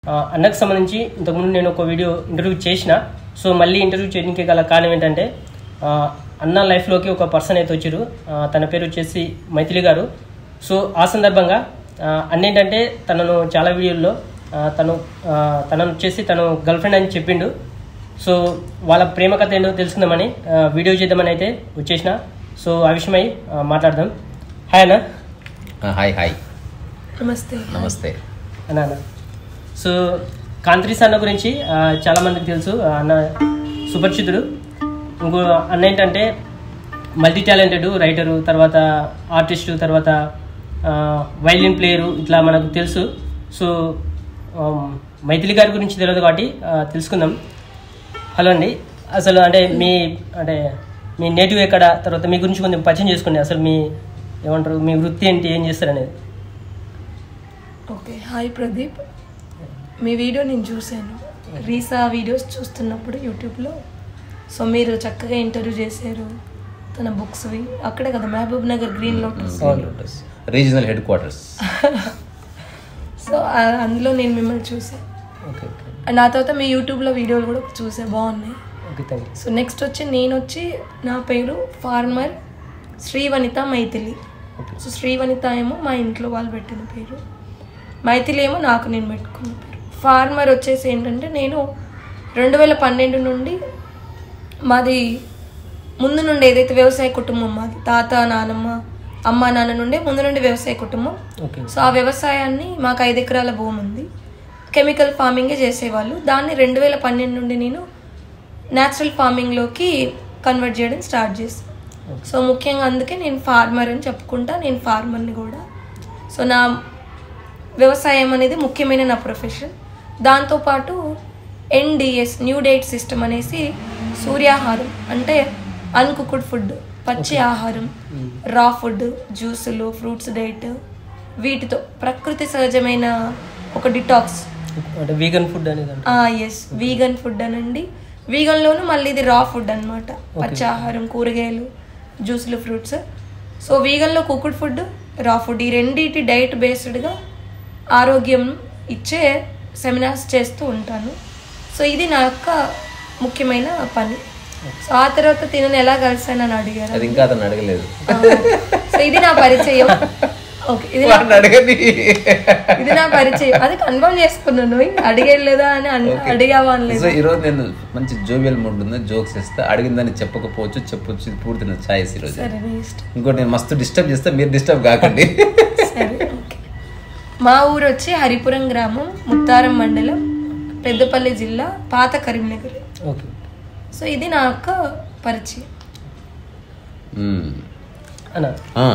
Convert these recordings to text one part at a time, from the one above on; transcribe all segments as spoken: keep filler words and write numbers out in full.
అన్నకు సంబంధించి ఇంతకుముందు నేను ఒక వీడియో ఇంటర్వ్యూ చేసిన. సో మళ్ళీ ఇంటర్వ్యూ చేయడానికి గల కారణం ఏంటంటే అన్న లైఫ్లోకి ఒక పర్సన్ అయితే వచ్చారు. తన పేరు వచ్చేసి మైథిలి గారు. సో ఆ సందర్భంగా అన్న ఏంటంటే తనను చాలా వీడియోల్లో తను తనను వచ్చేసి తను గర్ల్ ఫ్రెండ్ అని చెప్పిండు. సో వాళ్ళ ప్రేమ కథ ఏంటో తెలుసుకుందామని వీడియో చేద్దామని అయితే వచ్చేసిన. సో ఆ విషయమై మాట్లాడదాం. హాయ్ అన్న. హాయ్ హాయ్ నమస్తే నమస్తే అన్న అన్న సో కాంత్రీస్ అన్న గురించి చాలామందికి తెలుసు. అన్న సుపరిచితుడు. ఇంకో అన్న ఏంటంటే మల్టీ టాలెంటెడ్ రైటరు, తర్వాత ఆర్టిస్టు, తర్వాత వైలిన్ ప్లేయరు, ఇట్లా మనకు తెలుసు. సో మైథిలి గారి గురించి తెలియదు కాబట్టి తెలుసుకుందాం. హలో అండి, అసలు అంటే మీ అంటే మీ నేటివ్ ఎక్కడ, తర్వాత మీ గురించి కొంచెం పరిచయం చేసుకోండి. అసలు మీ ఏమంటారు, మీ వృత్తి ఏంటి, ఏం చేస్తారు అనేది. Okay, hi Pradeep. మీ వీడియో నేను చూశాను, రీసా వీడియోస్ చూస్తున్నప్పుడు యూట్యూబ్లో. సో మీరు చక్కగా ఇంటర్వ్యూ చేశారు తన బుక్స్వి. అక్కడే కదా Mahabubnagar green lotus regional head quarters. So అందులో నేను మిమ్మల్ని చూసాను. అండ్ ఆ తర్వాత మీ యూట్యూబ్లో వీడియోలు కూడా చూసా, బాగున్నాయి. సో నెక్స్ట్ వచ్చి నేను వచ్చి నా పేరు ఫార్మర్ శ్రీవనిత మైథిలి. సో శ్రీవనిత ఏమో మా ఇంట్లో వాళ్ళు పెట్టిన పేరు, మైథిలి ఏమో నాకు నేను పెట్టుకున్న పేరు. ఫార్మర్ వచ్చేసి ఏంటంటే నేను రెండు వేల పన్నెండు నుండి మాది ముందు నుండి ఏదైతే వ్యవసాయ కుటుంబం, మాది తాత నానమ్మ అమ్మ నాన్న నుండే ముందు నుండి వ్యవసాయ కుటుంబం. సో ఆ వ్యవసాయాన్ని మాకు ఐదు ఎకరాల భూమి ఉంది, కెమికల్ ఫార్మింగే చేసేవాళ్ళు. దాన్ని రెండు వేల పన్నెండు నుండి నేను న్యాచురల్ ఫార్మింగ్లోకి కన్వర్ట్ చేయడం స్టార్ట్ చేశాను. సో ముఖ్యంగా అందుకే నేను ఫార్మర్ అని చెప్పుకుంటా, నేను ఫార్మర్ని కూడా. సో నా వ్యవసాయం అనేది ముఖ్యమైన నా ప్రొఫెషన్. దాంతోపాటు ఎన్డిఎస్ న్యూ డైట్ సిస్టమ్ అనేసి సూర్యాహారం అంటే అన్కుక్డ్ ఫుడ్, పచ్చి ఆహారం, రా ఫుడ్, జ్యూసులు, ఫ్రూట్స్ డైట్, వీటితో ప్రకృతి సహజమైన ఒక డిటాక్స్. వీగన్ ఫుడ్ అనేది ఎస్ వీగన్ ఫుడ్ అనండి. వీగన్లోనూ మళ్ళీ ఇది రా ఫుడ్ అనమాట, పచ్చి ఆహారం, కూరగాయలు, జ్యూసులు, ఫ్రూట్స్. సో వీగన్లో కుక్డ్ ఫుడ్, రా ఫుడ్, ఈ రెండింటి డైట్ బేస్డ్గా ఆరోగ్యం ఇచ్చే సెమినార్స్ చేస్తూ ఉంటాను. సో ఇది నా యొక్క ముఖ్యమైన పని. సో ఆ తర్వాత తినని ఎలా కలిసానని అడిగారు, అది ఇంకా అతను అడగలేదు. సో ఇది నా పరిచయం. ఓకే, ఇది ఇది నా పరిచయం. అది కన్ఫర్మ్ చేసుకున్నాను, అడిగేలేదా అని అడిగావా అని. ఈరోజు నేను మంచి జోవియల్ మూడ్ ఉంది, జోక్స్ ఇస్తా. అడిగిందని చెప్పకపోవచ్చు, చెప్పొచ్చు, ఇది పూర్తి నా ఛాయిస్ ఈరోజు. ఇంకోటి నేను మస్తు డిస్టర్బ్ చేస్తా, మీరు డిస్టర్బ్ కాకండి. సరే, ఓకే. మా ఊరు వచ్చి హరిపురం గ్రామం, ముత్తారం మండలం, పెద్దపల్లి జిల్లా, పాత కరీంనగర్. ఓకే. సో ఇది నా యొక్క పరిచయం. అన్నా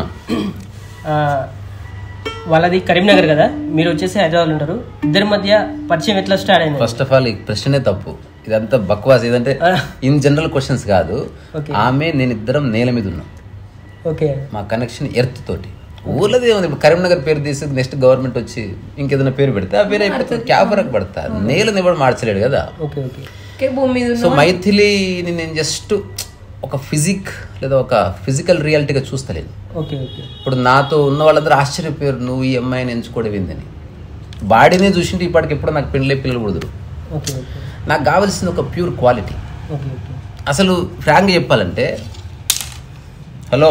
వాళ్ళది కరీంనగర్ కదా, మీరు వచ్చేసి హైదరాబాద్ ఉంటారు. ఇద్దరి మధ్య పరిచయం ఎట్లా స్టార్ట్ అయింది? ఫస్ట్ ఆఫ్ ఆల్ ఈ ప్రశ్నే తప్పు, ఇదంతా బక్వాస్. ఏదంటే ఇన్ జనరల్ క్వశ్చన్స్ కాదు. ఆమె నేను ఇద్దరం నేల మీద ఉన్నాం. ఓకే. మా కనెక్షన్ ఎర్త్ తోటి. ఊర్లోదే ఉంది. ఇప్పుడు కరీంనగర్ పేరు తీసి నెక్స్ట్ గవర్నమెంట్ వచ్చి ఇంకేదైనా పేరు పెడితే ఆ పేరు అయిపోతుంది, క్యాబరకు పడతారు. నేలని ఎవరు మార్చలేడు కదా. సో మైథిలిని నేను జస్ట్ ఒక ఫిజిక్ లేదా ఒక ఫిజికల్ రియాలిటీగా చూస్తలేదు. ఇప్పుడు నాతో ఉన్న వాళ్ళందరూ ఆశ్చర్యపోయారు, నువ్వు ఈ అమ్మాయిని ఎంచుకోవడం ఏందని. బాడీనే చూసింటే ఇప్పటికి ఎప్పుడు నాకు పెళ్ళి పిల్లలు కుదరు. నాకు కావాల్సింది ఒక ప్యూర్ క్వాలిటీ. అసలు ఫ్రాంక్గా చెప్పాలంటే, హలో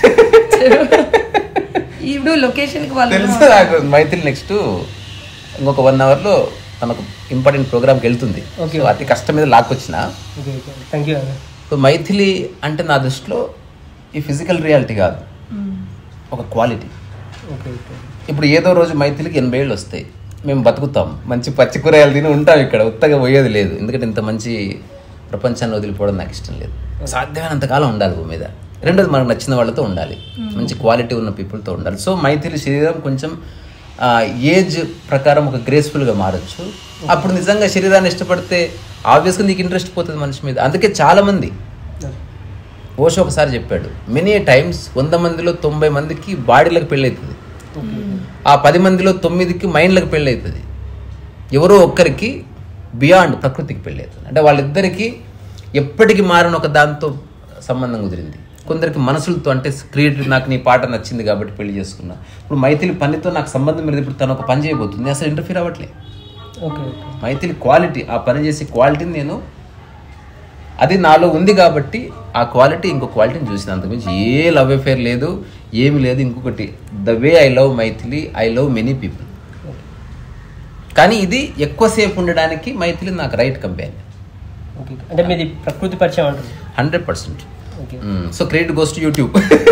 ఇప్పుడు లొకేషన్ తెలుసు నాకు మైథిలి నెక్స్ట్ ఇంకొక వన్ అవర్లో తనకు ఇంపార్టెంట్ ప్రోగ్రామ్కి వెళ్తుంది. అతి కష్టం మీద లాక్కొచ్చిన. సో మైథిలి అంటే నా దృష్టిలో ఈ ఫిజికల్ రియాలిటీ కాదు, ఒక క్వాలిటీ. ఇప్పుడు ఏదో రోజు మైథిలికి ఎనభై ఏళ్ళు వస్తాయి, మేము బతుకుతాం, మంచి పచ్చి కూరగాయలు తిని ఉంటాం. ఇక్కడ ఉత్తగా పోయేది లేదు, ఎందుకంటే ఇంత మంచి ప్రపంచాన్ని వదిలిపోవడం నాకు ఇష్టం లేదు. సాధ్యమైనంత కాలం ఉండాలి భూమి మీద. రెండోది మనకు నచ్చిన వాళ్ళతో ఉండాలి, మంచి క్వాలిటీ ఉన్న పీపుల్తో ఉండాలి. సో మైథిలి శరీరం కొంచెం ఏజ్ ప్రకారం ఒక గ్రేస్ఫుల్గా మారచ్చు. అప్పుడు నిజంగా శరీరాన్ని ఇష్టపడితే ఆబ్వియస్గా నీకు ఇంట్రెస్ట్ పోతుంది మనిషి మీద. అందుకే చాలామంది, ఓషో ఒకసారి చెప్పాడు, మెనీ టైమ్స్ వంద మందిలో తొంభై మందికి బాడీలకు పెళ్ళి అవుతుంది, ఆ పది మందిలో తొమ్మిదికి మైండ్లకు పెళ్ళి అవుతుంది, ఎవరో ఒక్కరికి బియాండ్ ప్రకృతికి పెళ్ళి అవుతుంది. అంటే వాళ్ళిద్దరికీ ఎప్పటికీ మారిన ఒక దాంతో సంబంధం కుదిరింది. కొందరికి మనసులతో, అంటే క్రియేటివ్, నాకు నీ పాట నచ్చింది కాబట్టి పెళ్లి చేసుకున్నా. ఇప్పుడు మైథిలి పనితో నాకు సంబంధం లేదు. ఇప్పుడు తను ఒక పని చేయబోతుంది, అసలు ఇంటర్ఫీర్ అవ్వట్లే. మైథిలి క్వాలిటీ, ఆ పని చేసే క్వాలిటీని నేను, అది నాలో ఉంది కాబట్టి ఆ క్వాలిటీ ఇంకో క్వాలిటీని చూసిన, అంతకుమించి ఏ లవ్ అఫేర్ లేదు, ఏమి లేదు. ఇంకొకటి, the way I love Maithili, I love many people. కానీ ఇది ఎక్కువసేపు ఉండడానికి మైథిలి నాకు రైట్ కంపెనీ. అంటే మీది ప్రకృతి పరిచయం అంటుంది. Hundred percent. So credit goes to YouTube.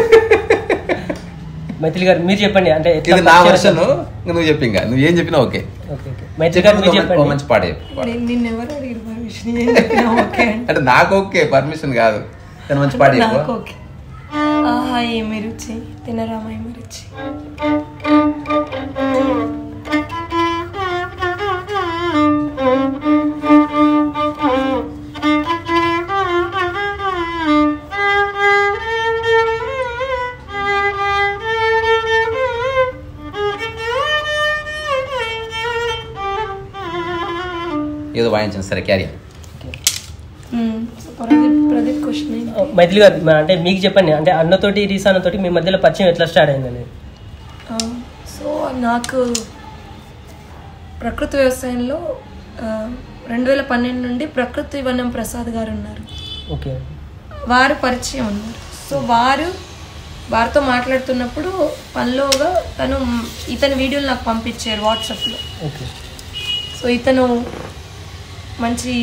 Maithili garu మీరు చెప్పండి, అంటే ఇది నా వర్షన్, నువ్వు చెప్పి, ఇంకా నువ్వు ఏం చెప్పినా ఓకే. మైథిలి గారు మీరు చెప్పండి, మంచి పాట చెప్పు. అంటే నాకు ఓకే, పర్మిషన్ కాదు, కానీ మంచి పాట చెప్పు. ఆహా ఏమి రుచి, తినరామా ఏమి రుచి. ఏదో వాయించాను, సరే క్యారీ. మైథిలి గారు అంటే మీకు చెప్పండి, అంటే అన్నతోటి రీసాన్నతోటి మీ మధ్యలో పరిచయం ఎట్లా స్టార్ట్ అయిందని? సో నాకు ప్రకృతి వ్యవసాయంలో రెండు వేల పన్నెండు నుండి ప్రకృతి వనం ప్రసాద్ గారు ఉన్నారు. ఓకే. వారు పరిచయం ఉన్నారు. సో వారు వారితో మాట్లాడుతున్నప్పుడు పనిలోగా తను ఇతని వీడియోలు నాకు పంపించారు వాట్సాప్లో. ఓకే. సో ఇతను మంచి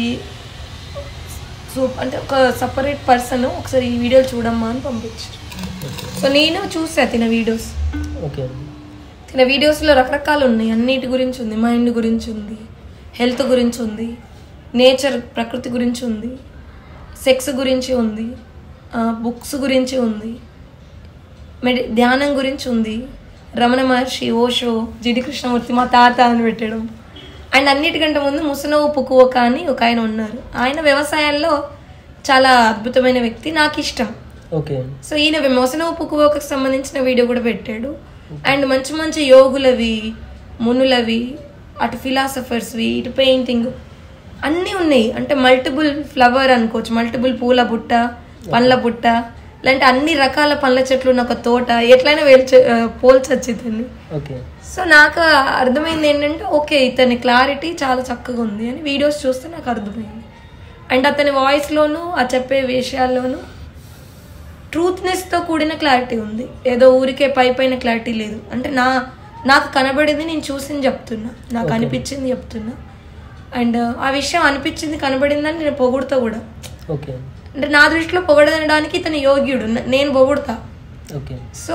సో అంటే ఒక సపరేట్ పర్సన్, ఒకసారి ఈ వీడియో చూడమ్మా అని పంపించారు. సో నేను చూసా తిన వీడియోస్. ఓకే. తిన వీడియోస్లో రకరకాలు ఉన్నాయి, అన్నిటి గురించి ఉంది, మైండ్ గురించి ఉంది, హెల్త్ గురించి ఉంది, నేచర్ ప్రకృతి గురించి ఉంది, సెక్స్ గురించి ఉంది, బుక్స్ గురించి ఉంది, మెడి ధ్యానం గురించి ఉంది, రమణ మహర్షి, ఓషో, జిడి కృష్ణమూర్తి మా తాత అని పెట్టడం. అండ్ అన్నిటికంటే ముందు ముసనవు పుకువక అని ఒక ఆయన ఉన్నారు. ఆయన వ్యవసాయాల్లో చాలా అద్భుతమైన వ్యక్తి, నాకు ఇష్టం. ఓకే. సో ఈయన ముసనవు పుకువకకు సంబంధించిన వీడియో కూడా పెట్టాడు. అండ్ మంచి మంచి యోగులవి, మునులవి, అటు ఫిలాసఫర్స్వి, ఇటు పెయింటింగ్ అన్నీ ఉన్నాయి. అంటే మల్టిపుల్ ఫ్లవర్ అనుకోవచ్చు, మల్టిపుల్ పూల బుట్ట, పండ్ల బుట్ట, ఇలాంటి అన్ని రకాల పండ్ల చెట్లు ఉన్న ఒక తోట, ఎట్లయినా వేల్చ పోల్చొచ్చు ఇతన్ని. ఓకే. సో నాకు అర్థమైంది ఏంటంటే ఓకే ఇతని క్లారిటీ చాలా చక్కగా ఉంది అని వీడియోస్ చూస్తే నాకు అర్థమైంది. అండ్ అతని వాయిస్లోనూ ఆ చెప్పే విషయాల్లోనూ ట్రూత్నెస్తో కూడిన క్లారిటీ ఉంది, ఏదో ఊరికే పై పైన క్లారిటీ లేదు. అంటే నా నాకు కనబడింది నేను చూసింది చెప్తున్నా, నాకు అనిపించింది చెప్తున్నా. అండ్ ఆ విషయం అనిపించింది కనబడిందని నేను పొగుడుతా కూడా. ఓకే. అంటే నా దృష్టిలో పొగడడానికి ఇతను యోగ్యుడు, నేను పొగుడుతా. ఓకే. సో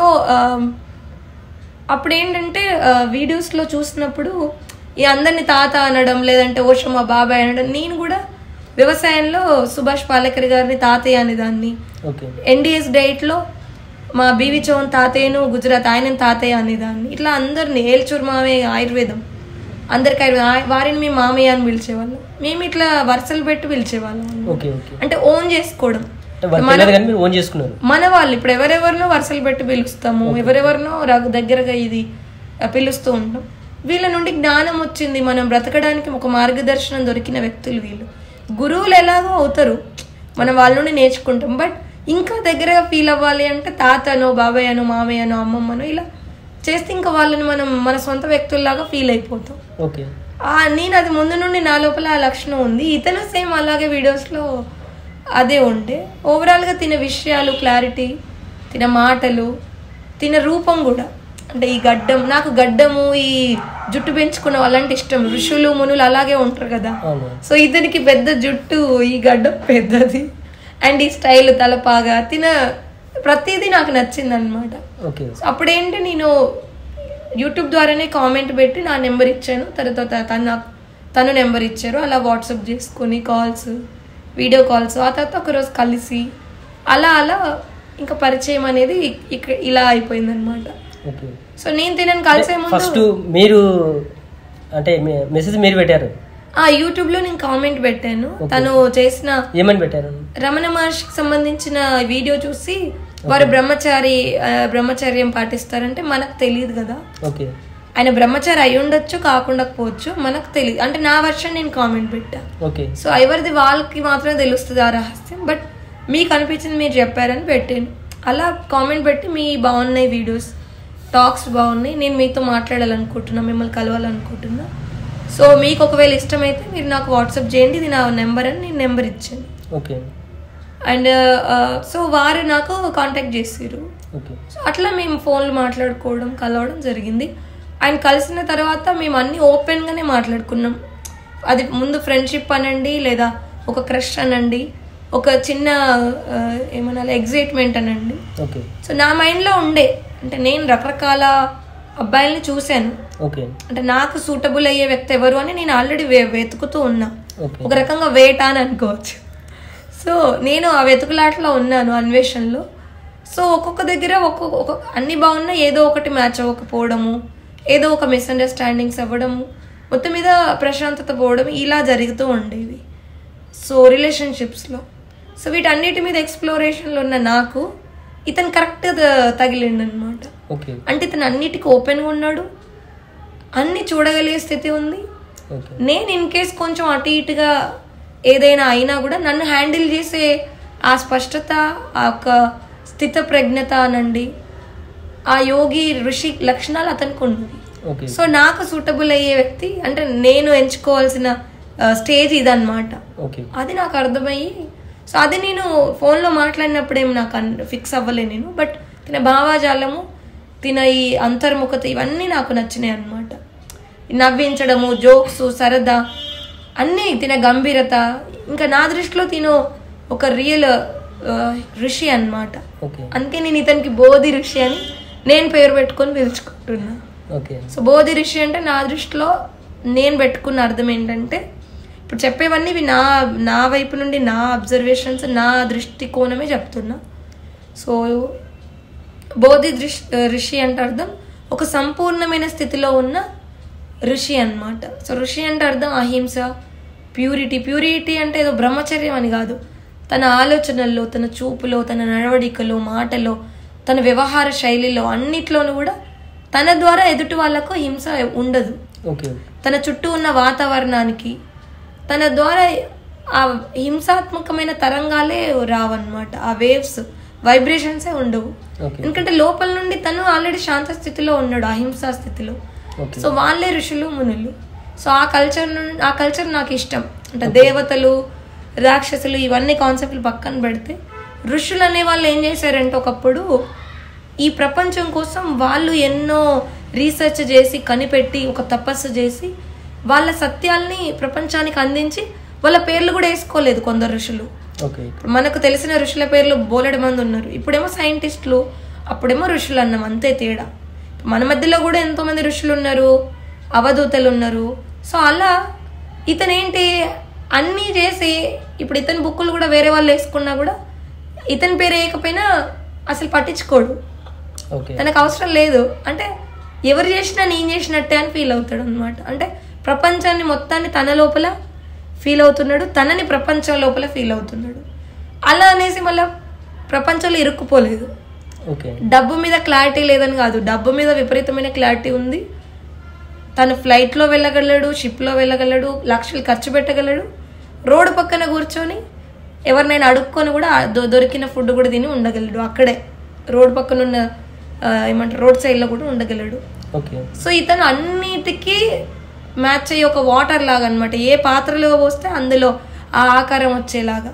అప్పుడు ఏంటంటే వీడియోస్లో చూసినప్పుడు ఈ అందరినీ తాత అనడం, లేదంటే ఓషో మా బాబాయ్ అనడం, నేను కూడా వ్యవసాయంలో సుభాష్ పాలేకర్ గారిని తాతయ్య అనేదాన్ని, ఎన్డిఎస్ డైట్లో మా బీవి చౌన్ తాతయ్యను, గుజరాత్ ఆయన తాతయ్య అనేదాన్ని. ఇట్లా అందరినీ ఏల్చూర్ మామయ్య ఆయుర్వేదం, అందరికి ఆయుర్వేదం, వారిని మేము మామయ్య అని పిలిచేవాళ్ళం. మేము ఇట్లా వరుసలు పెట్టి పిలిచేవాళ్ళం. అంటే ఓన్ చేసుకోవడం, మన వాళ్ళు ఇప్పుడు ఎవరెవరినో వరుసలు పెట్టి పిలుస్తాము, ఎవరెవరినో దగ్గరగా ఇది పిలుస్తూ ఉంటాం. వీళ్ళ నుండి జ్ఞానం వచ్చింది, మనం బ్రతకడానికి ఒక మార్గదర్శనం దొరికిన వ్యక్తులు వీళ్ళు. గురువులు ఎలాగో అవుతారు, మనం వాళ్ళ నుండి నేర్చుకుంటాం. బట్ ఇంకా దగ్గరగా ఫీల్ అవ్వాలి అంటే తాతనో, బాబాయ్ అనో, మామయ్య అనో, అమ్మమ్మనో ఇలా చేస్తే ఇంకా వాళ్ళని మనం మన సొంత వ్యక్తుల్లాగా ఫీల్ అయిపోతాం. నేను అది ముందు నుండి నా లోపల ఆ లక్షణం ఉంది. ఇతను సేమ్ అలాగే వీడియోస్లో అదే ఉంటే ఓవరాల్గా తిన విషయాలు, క్లారిటీ, తిన మాటలు, తిన రూపం కూడా. అంటే ఈ గడ్డం, నాకు గడ్డము, ఈ జుట్టు పెంచుకున్న వాళ్ళంటే ఇష్టం. ఋషులు మునులు అలాగే ఉంటారు కదా. సో ఇతనికి పెద్ద జుట్టు, ఈ గడ్డం పెద్దది, అండ్ ఈ స్టైల్, తలపాగా, తిన ప్రతిదీ నాకు నచ్చింది అనమాట. అప్పుడేంటి నేను యూట్యూబ్ ద్వారానే కామెంట్ పెట్టి నా నెంబర్ ఇచ్చాను, తర్వాత తను నాకు తను నెంబర్ ఇచ్చారు. అలా వాట్సాప్ చేసుకుని కాల్స్, వీడియో కాల్స్, ఆ తర్వాత ఒకరోజు కలిసి అలా అలా ఇంకా పరిచయం అనేది ఇక్కడ ఇలా అయిపోయింది అనమాట. సో నేను తినని కలిసే ఫస్ట్ మీరు అంటే మెసేజ్ మీరు పెట్టారు ఆ యూట్యూబ్ లో నేను కామెంట్ పెట్టాను. తను చేసిన ఏమని పెట్టారు, రమణ మహర్షికి సంబంధించిన వీడియో చూసి వారు బ్రహ్మచారి బ్రహ్మచర్యం పాటిస్తారంటే మనకు తెలియదు కదా. ఆయన బ్రహ్మచారి అయి ఉండొచ్చు, కాకుండా పోవచ్చు, మనకు తెలియదు. అంటే నా వర్షన్ నేను కామెంట్ పెట్టా. సో ఎవరిది వాళ్ళకి మాత్రమే తెలుస్తుంది ఆ రహస్యం. బట్ మీకు అనిపించింది మీరు చెప్పారని పెట్టాను. అలా కామెంట్ పెట్టి మీ బాగున్నాయి వీడియోస్, టాక్స్ బాగున్నాయి, నేను మీతో మాట్లాడాలనుకుంటున్నా, మిమ్మల్ని కలవాలనుకుంటున్నా, సో మీకు ఒకవేళ ఇష్టమైతే మీరు నాకు వాట్సాప్ చేయండి, ఇది నా నెంబర్ అని నేను నెంబర్ ఇచ్చాను. ఓకే. అండ్ సో వారు నాకు కాంటాక్ట్ చేసారు. సో అట్లా మేము ఫోన్లు మాట్లాడుకోవడం కలవడం జరిగింది. ఆయన కలిసిన తర్వాత మేము అన్నీ ఓపెన్గానే మాట్లాడుకున్నాం. అది ముందు ఫ్రెండ్షిప్ అనండి, లేదా ఒక క్రష్ అనండి, ఒక చిన్న ఏమన్నా ఎగ్జైట్మెంట్ అనండి. సో నా మైండ్లో ఉండే, అంటే నేను రకరకాల అబ్బాయిల్ని చూశాను, అంటే నాకు సూటబుల్ అయ్యే వ్యక్తి ఎవరు అని నేను ఆల్రెడీ వెతుకుతూ ఉన్నా, ఒక రకంగా వేట అని అనుకోవచ్చు. సో నేను ఆ వెతుకులాటలో ఉన్నాను, అన్వేషణలో. సో ఒక్కొక్క దగ్గర ఒక్కొక్క ఒక అన్ని బాగున్నా ఏదో ఒకటి మ్యాచ్ అవ్వకపోవడము, ఏదో ఒక మిస్అండర్స్టాండింగ్స్ అవ్వడము, మొత్తం మీద ప్రశాంతత పోవడం ఇలా జరుగుతూ ఉండేవి సో రిలేషన్షిప్స్లో. సో వీటన్నిటి మీద ఎక్స్ప్లోరేషన్లో ఉన్న నాకు ఇతను కరెక్ట్గా తగిలిండు అనమాట. అంటే ఇతను అన్నిటికీ ఓపెన్గా ఉన్నాడు, అన్ని చూడగలిగే స్థితి ఉంది. నేను ఇన్ కేస్ కొంచెం అటు ఇటుగా ఏదైనా అయినా కూడా నన్ను హ్యాండిల్ చేసే ఆ స్పష్టత, ఆ యొక్క స్థిత ప్రజ్ఞత అనండి, ఆ యోగి ఋషి లక్షణాలు అతనికి ఉన్నది. సో నాకు సూటబుల్ అయ్యే వ్యక్తి అంటే నేను ఎంచుకోవాల్సిన స్టేజ్ ఇదన్నమాట. అది నాకు అర్థమయ్యి, సో అది నేను ఫోన్లో మాట్లాడినప్పుడేం నాకు ఫిక్స్ అవ్వలే నేను. బట్ తిన భావాజాలము, తిన ఈ అంతర్ముఖత ఇవన్నీ నాకు నచ్చినాయి అన్నమాట. నవ్వించడము, జోక్స్, సరదా అన్నీ, తిన గంభీరత, ఇంకా నా దృష్టిలో తిను ఒక రియల్ ఋషి అన్నమాట. అందుకే నేను ఇతనికి బోధి ఋషి అని నేను పేరు పెట్టుకొని పిలుచుకుంటున్నా. సో బోధి ఋషి అంటే నా దృష్టిలో నేను పెట్టుకున్న అర్థం ఏంటంటే, ఇప్పుడు చెప్పేవన్నీ ఇవి నా నా వైపు నుండి నా అబ్జర్వేషన్స్, నా దృష్టికోణమే చెప్తున్నా. సో బోధి దృష్ ఋషి అంటే అర్థం ఒక సంపూర్ణమైన స్థితిలో ఉన్న ఋషి అన్నమాట. సో ఋషి అంటే అర్థం అహింస, ప్యూరిటీ. ప్యూరిటీ అంటే ఏదో బ్రహ్మచర్యం అని కాదు, తన ఆలోచనల్లో, తన చూపులో, తన నడవడికలో, మాటలో, తన వ్యవహార శైలిలో అన్నిట్లోనూ కూడా తన ద్వారా ఎదుటి వాళ్ళకు హింస ఉండదు. తన చుట్టూ ఉన్న వాతావరణానికి తన ద్వారా ఆ హింసాత్మకమైన తరంగాలే రావన్నమాట, ఆ వేవ్స్, వైబ్రేషన్సే ఉండవు. ఎందుకంటే లోపల నుండి తను ఆల్రెడీ శాంత స్థితిలో ఉన్నాడు, అహింసా స్థితిలో. సో వాళ్ళే ఋషులు, మునులు. సో ఆ కల్చర్ నుండి ఆ కల్చర్ నాకు ఇష్టం. అంటే దేవతలు, రాక్షసులు ఇవన్నీ కాన్సెప్ట్లు పక్కన పెడితే ఋషులు అనే వాళ్ళు ఏం చేశారంటే ఒకప్పుడు ఈ ప్రపంచం కోసం వాళ్ళు ఎన్నో రీసెర్చ్ చేసి కనిపెట్టి ఒక తపస్సు చేసి వాళ్ళ సత్యాల్ని ప్రపంచానికి అందించి వాళ్ళ పేర్లు కూడా వేసుకోలేదు కొందరు ఋషులు. మనకు తెలిసిన ఋషుల పేర్లు బోలెడు మంది ఉన్నారు. ఇప్పుడేమో సైంటిస్టులు, అప్పుడేమో ఋషులు అన్నాం, అంతే తేడా. మన మధ్యలో కూడా ఎంతో మంది ఋషులు ఉన్నారు, అవధూతలు ఉన్నారు. సో అలా ఇతనేంటి అన్నీ చేసి ఇప్పుడు ఇతని బుక్కులు కూడా వేరే వాళ్ళు వేసుకున్నా కూడా ఇతని పేరు వేయకపోయినా అసలు పట్టించుకోడు, తనకు అవసరం లేదు. అంటే ఎవరు చేసినా నేను చేసినట్టే అని ఫీల్ అవుతాడు అనమాట. అంటే ప్రపంచాన్ని మొత్తాన్ని తన లోపల ఫీల్ అవుతున్నాడు, తనని ప్రపంచం లోపల ఫీల్ అవుతున్నాడు. అలా అనేసి మళ్ళీ ప్రపంచంలో ఇరుక్కుపోలేదు. డబ్బు మీద క్లారిటీ లేదని కాదు, డబ్బు మీద విపరీతమైన క్లారిటీ ఉంది. తను ఫ్లైట్లో వెళ్ళగలడు, షిప్లో వెళ్ళగలడు, లక్షలు ఖర్చు పెట్టగలడు, రోడ్డు పక్కన కూర్చొని ఎవరినైనా అడుక్కొని కూడా దొరికిన ఫుడ్ కూడా తిని ఉండగలడు, అక్కడే రోడ్డు పక్కన ఉన్న ఏమంటారు రోడ్ సైడ్లో కూడా ఉండగలడు. సో ఇతను అన్నిటికీ మ్యాచ్ అయ్యి ఒక వాటర్ లాగా అనమాట. ఏ పాత్రలో పోస్తే అందులో ఆ ఆకారం వచ్చేలాగా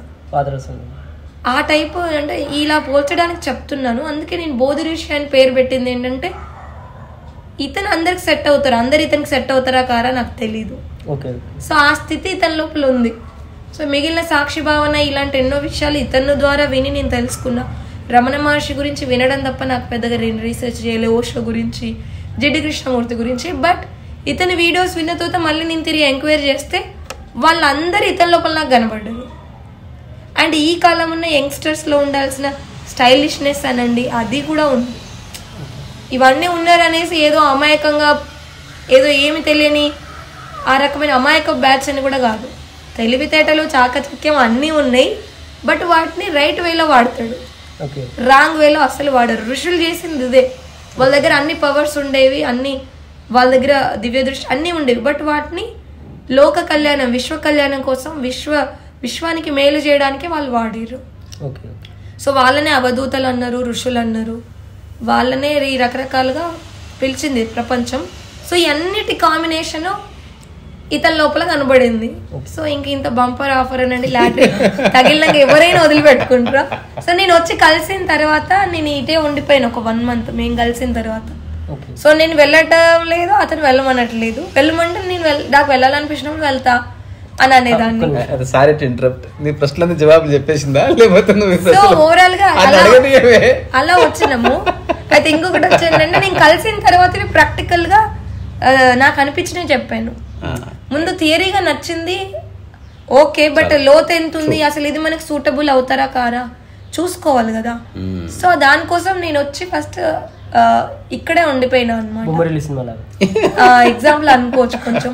ఆ టైపు. అంటే ఇలా పోల్చడానికి చెప్తున్నాను. అందుకే నేను బోధి ఋషి అని పేరు పెట్టింది ఏంటంటే ఇతను అందరికి సెట్ అవుతారు, అందరు ఇతనికి సెట్ అవుతారా కారా నాకు తెలీదు. సో ఆ స్థితి ఇతని లోపల ఉంది. సో మిగిలిన సాక్షి భావన ఇలాంటి ఎన్నో విషయాలు ఇతను ద్వారా విని నేను తెలుసుకున్నా. రమణ మహర్షి గురించి వినడం తప్ప నాకు పెద్దగా రీసెర్చ్ చేయలేదు, ఓషో గురించి, జిడ్డి కృష్ణమూర్తి గురించి. బట్ ఇతని వీడియోస్ విన్న తర్వాత మళ్ళీ నేను తిరిగి ఎంక్వైరీ చేస్తే వాళ్ళందరూ ఇతని లోపల నాకు కనబడ్డారు. అండ్ ఈ కాలం ఉన్న యంగ్స్టర్స్లో ఉండాల్సిన స్టైలిష్నెస్ అనండి అది కూడా ఉంది. ఇవన్నీ ఉన్నారనేసి ఏదో అమాయకంగా ఏదో ఏమి తెలియని ఆ రకమైన అమాయక బ్యాచ్ అని కూడా కాదు. తెలివితేటలు, చాకచక్యం అన్నీ ఉన్నాయి. బట్ వాటిని రైట్ వేలో వాడతాడు, రాంగ్ వేలో అసలు వాడరు. ఋషులు చేసింది ఇదే. వాళ్ళ దగ్గర అన్ని పవర్స్ ఉండేవి, అన్ని వాళ్ళ దగ్గర దివ్య దృష్టి అన్నీ ఉండేవి. బట్ వాటిని లోక కళ్యాణం, విశ్వ కళ్యాణం కోసం, విశ్వ విశ్వానికి మేలు చేయడానికి వాళ్ళు వాడారు. సో వాళ్ళనే అవధూతలు అన్నారు, ఋషులు అన్నారు, వాళ్ళనే ఈ రకరకాలుగా పిలిచింది ప్రపంచం. సో ఈ అన్నిటి కాంబినేషను ఇతని లోపల కనబడింది. సో ఇంక ఇంత బంపర్ ఆఫర్ అనండి లాటరీ తగిలినాక ఎవరైనా వదిలిపెట్టుకుంటారా. సో నేను వచ్చి కలిసిన తర్వాత నేను ఇటే ఉండిపోయాను ఒక వన్ మంత్ మేము కలిసిన తర్వాత. సో నేను వెళ్ళటం లేదు, అతను వెళ్ళమనట్లేదు. వెళ్ళమంటే నేను నాకు వెళ్ళాలనిపించినప్పుడు వెళ్తా అని అనేదాన్ని. సారీ టు ఇంటరప్ట్, నీ ప్రశ్నలన్నీ జవాబులు చెప్పేసిందా లేకపోతే సో ఓవరాల్ గా అలా వచ్చినాము. అయితే ఇంకొకటి వచ్చిందంటే నేను కలిసిన తర్వాత ప్రాక్టికల్ గా నాకు అనిపించినవి చెప్పాను. ముందు థియరీగా నచ్చింది ఓకే, బట్ లోతు ఎంత ఉంది, అసలు ఇది మనకి సూటబుల్ అవుతారా కారా చూసుకోవాలి కదా. సో దానికోసం నేను వచ్చి ఫస్ట్ ఇక్కడే ఉండిపోయినా అనమాట. ఎగ్జాంపుల్ అనుకోవచ్చు కొంచెం.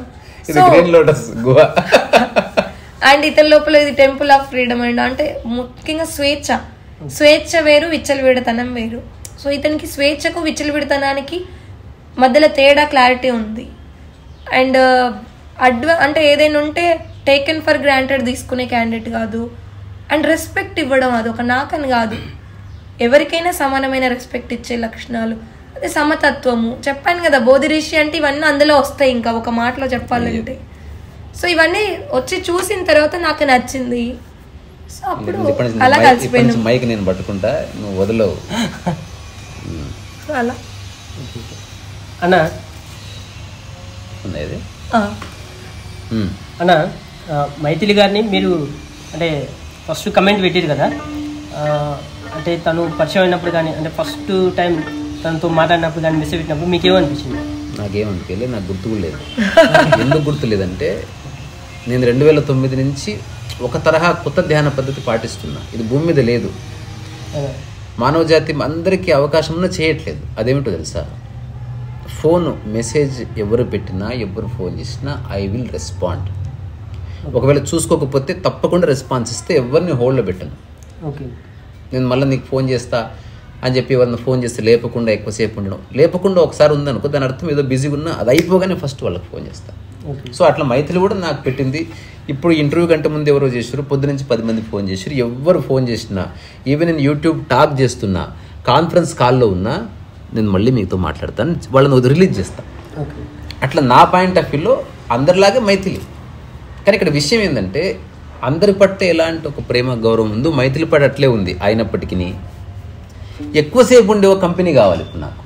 అండ్ ఇతని లోపల ఇది టెంపుల్ ఆఫ్ ఫ్రీడమ్ అండ్ అంటే ముఖ్యంగా స్వేచ్ఛ. స్వేచ్ఛ వేరు, విచ్చలవిడతనం వేరు. సో ఇతనికి స్వేచ్ఛకు విచ్చలవిడతనానికి మధ్యలో తేడా క్లారిటీ ఉంది. అండ్ అడ్వా అంటే ఏదైనా ఉంటే టేకెన్ ఫర్ గ్రాంటెడ్ తీసుకునే క్యాండిడేట్ కాదు. అండ్ రెస్పెక్ట్ ఇవ్వడం అది ఒక నాకని కాదు, ఎవరికైనా సమానమైన రెస్పెక్ట్ ఇచ్చే లక్షణాలు. అదే సమతత్వము చెప్పాను కదా, బోధి రిషి అంటే ఇవన్నీ అందులో వస్తాయి ఇంకా ఒక మాటలో చెప్పాలంటే. సో ఇవన్నీ వచ్చి చూసిన తర్వాత నాకు నచ్చింది. సో అప్పుడు అలా కలిసిపోయాను. మైక్ నేను పట్టుకుంటా, నువ్వు వదలవు. అలా అన్న ఉన్నది అన్న మైథిలి గారిని మీరు అంటే ఫస్ట్ కమెంట్ పెట్టారు కదా, అంటే తను పరిచయం అయినప్పుడు కానీ అంటే ఫస్ట్ టైం తనతో మాట్లాడినప్పుడు కానీ మెసేజ్ పెట్టినప్పుడు మీకు ఏమనిపించింది? నాకేమనిపించలేదు, నాకు గుర్తు కూడా లేదు. ఎందుకు గుర్తు లేదంటే నేను రెండు వేల తొమ్మిది నుంచి ఒక తరహా కొత్త ధ్యాన పద్ధతి పాటిస్తున్నా. ఇది భూమి మీద లేదు, మానవ జాతి అందరికీ అవకాశం చేయట్లేదు. అదేమిటో తెలుసా, ఫోన్ మెసేజ్ ఎవరు పెట్టినా ఎవరు ఫోన్ చేసినా ఐ విల్ రెస్పాండ్. ఒకవేళ చూసుకోకపోతే తప్పకుండా రెస్పాన్స్ ఇస్తే ఎవరిని హోల్డ్లో పెట్టను. ఓకే, నేను మళ్ళీ నీకు ఫోన్ చేస్తా అని చెప్పి ఎవరిని ఫోన్ చేస్తే లేపకుండా ఎక్కువసేపు ఉండడం. లేపకుండా ఒకసారి ఉందనుకో దాని అర్థం ఏదో బిజీగా ఉన్నా అది అయిపోగానే ఫస్ట్ వాళ్ళకి ఫోన్ చేస్తా. సో అట్లా మైథిలి కూడా నాకు పెట్టింది. ఇప్పుడు ఇంటర్వ్యూ కంటే ముందు ఎవరో చేశారు, పొద్దు నుంచి పది మంది ఫోన్ చేశారు. ఎవరు ఫోన్ చేసినా, ఈవెన్ నేను యూట్యూబ్ టాక్ చేస్తున్నా, కాన్ఫరెన్స్ కాల్లో ఉన్నా, నేను మళ్ళీ మీతో మాట్లాడతాను, వాళ్ళని రిలీజ్ చేస్తాను. అట్లా నా పాయింట్ ఆఫ్ వ్యూలో అందరిలాగే మైథిలి. కానీ ఇక్కడ విషయం ఏంటంటే అందరి పట్ల ఎలాంటి ఒక ప్రేమ గౌరవం ఉందో మైథిలి పట్ల అట్లే ఉంది. అయినప్పటికీ ఎక్కువసేపు ఉండే ఒక కంపెనీ కావాలి ఇప్పుడు నాకు.